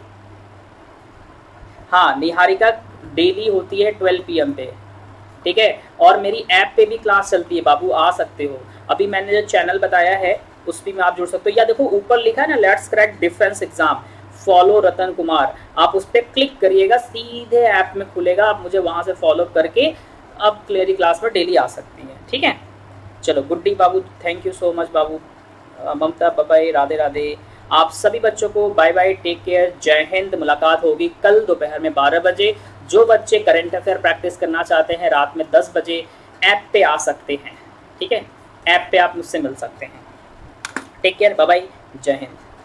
हाँ, निहारिका डेली होती है 12 PM पे, ठीक है। और मेरी ऐप पे भी क्लास चलती है बाबू, आ सकते हो। अभी मैंने जो चैनल बताया है उस भी में आप जुड़ सकते हो, या देखो ऊपर लिखा है ना, let's crack defence exam, follow Ratan Kumar, आप उस पर क्लिक करिएगा, सीधे ऐप में खुलेगा, आप मुझे वहां से फॉलो करके अब क्लियरी क्लास में डेली आ सकती हैं, ठीक है। चलो गुड्डी बाबू, थैंक यू सो मच बाबू। ममता, बाय, राधे राधे। आप सभी बच्चों को बाय बाय, टेक केयर, जय हिंद। मुलाकात होगी कल दोपहर में 12 बजे। जो बच्चे करंट अफेयर प्रैक्टिस करना चाहते हैं रात में 10 बजे ऐप पे आ सकते हैं, ठीक है। ऐप पे आप मुझसे मिल सकते हैं। टेक केयर, बाय बाय, जय हिंद।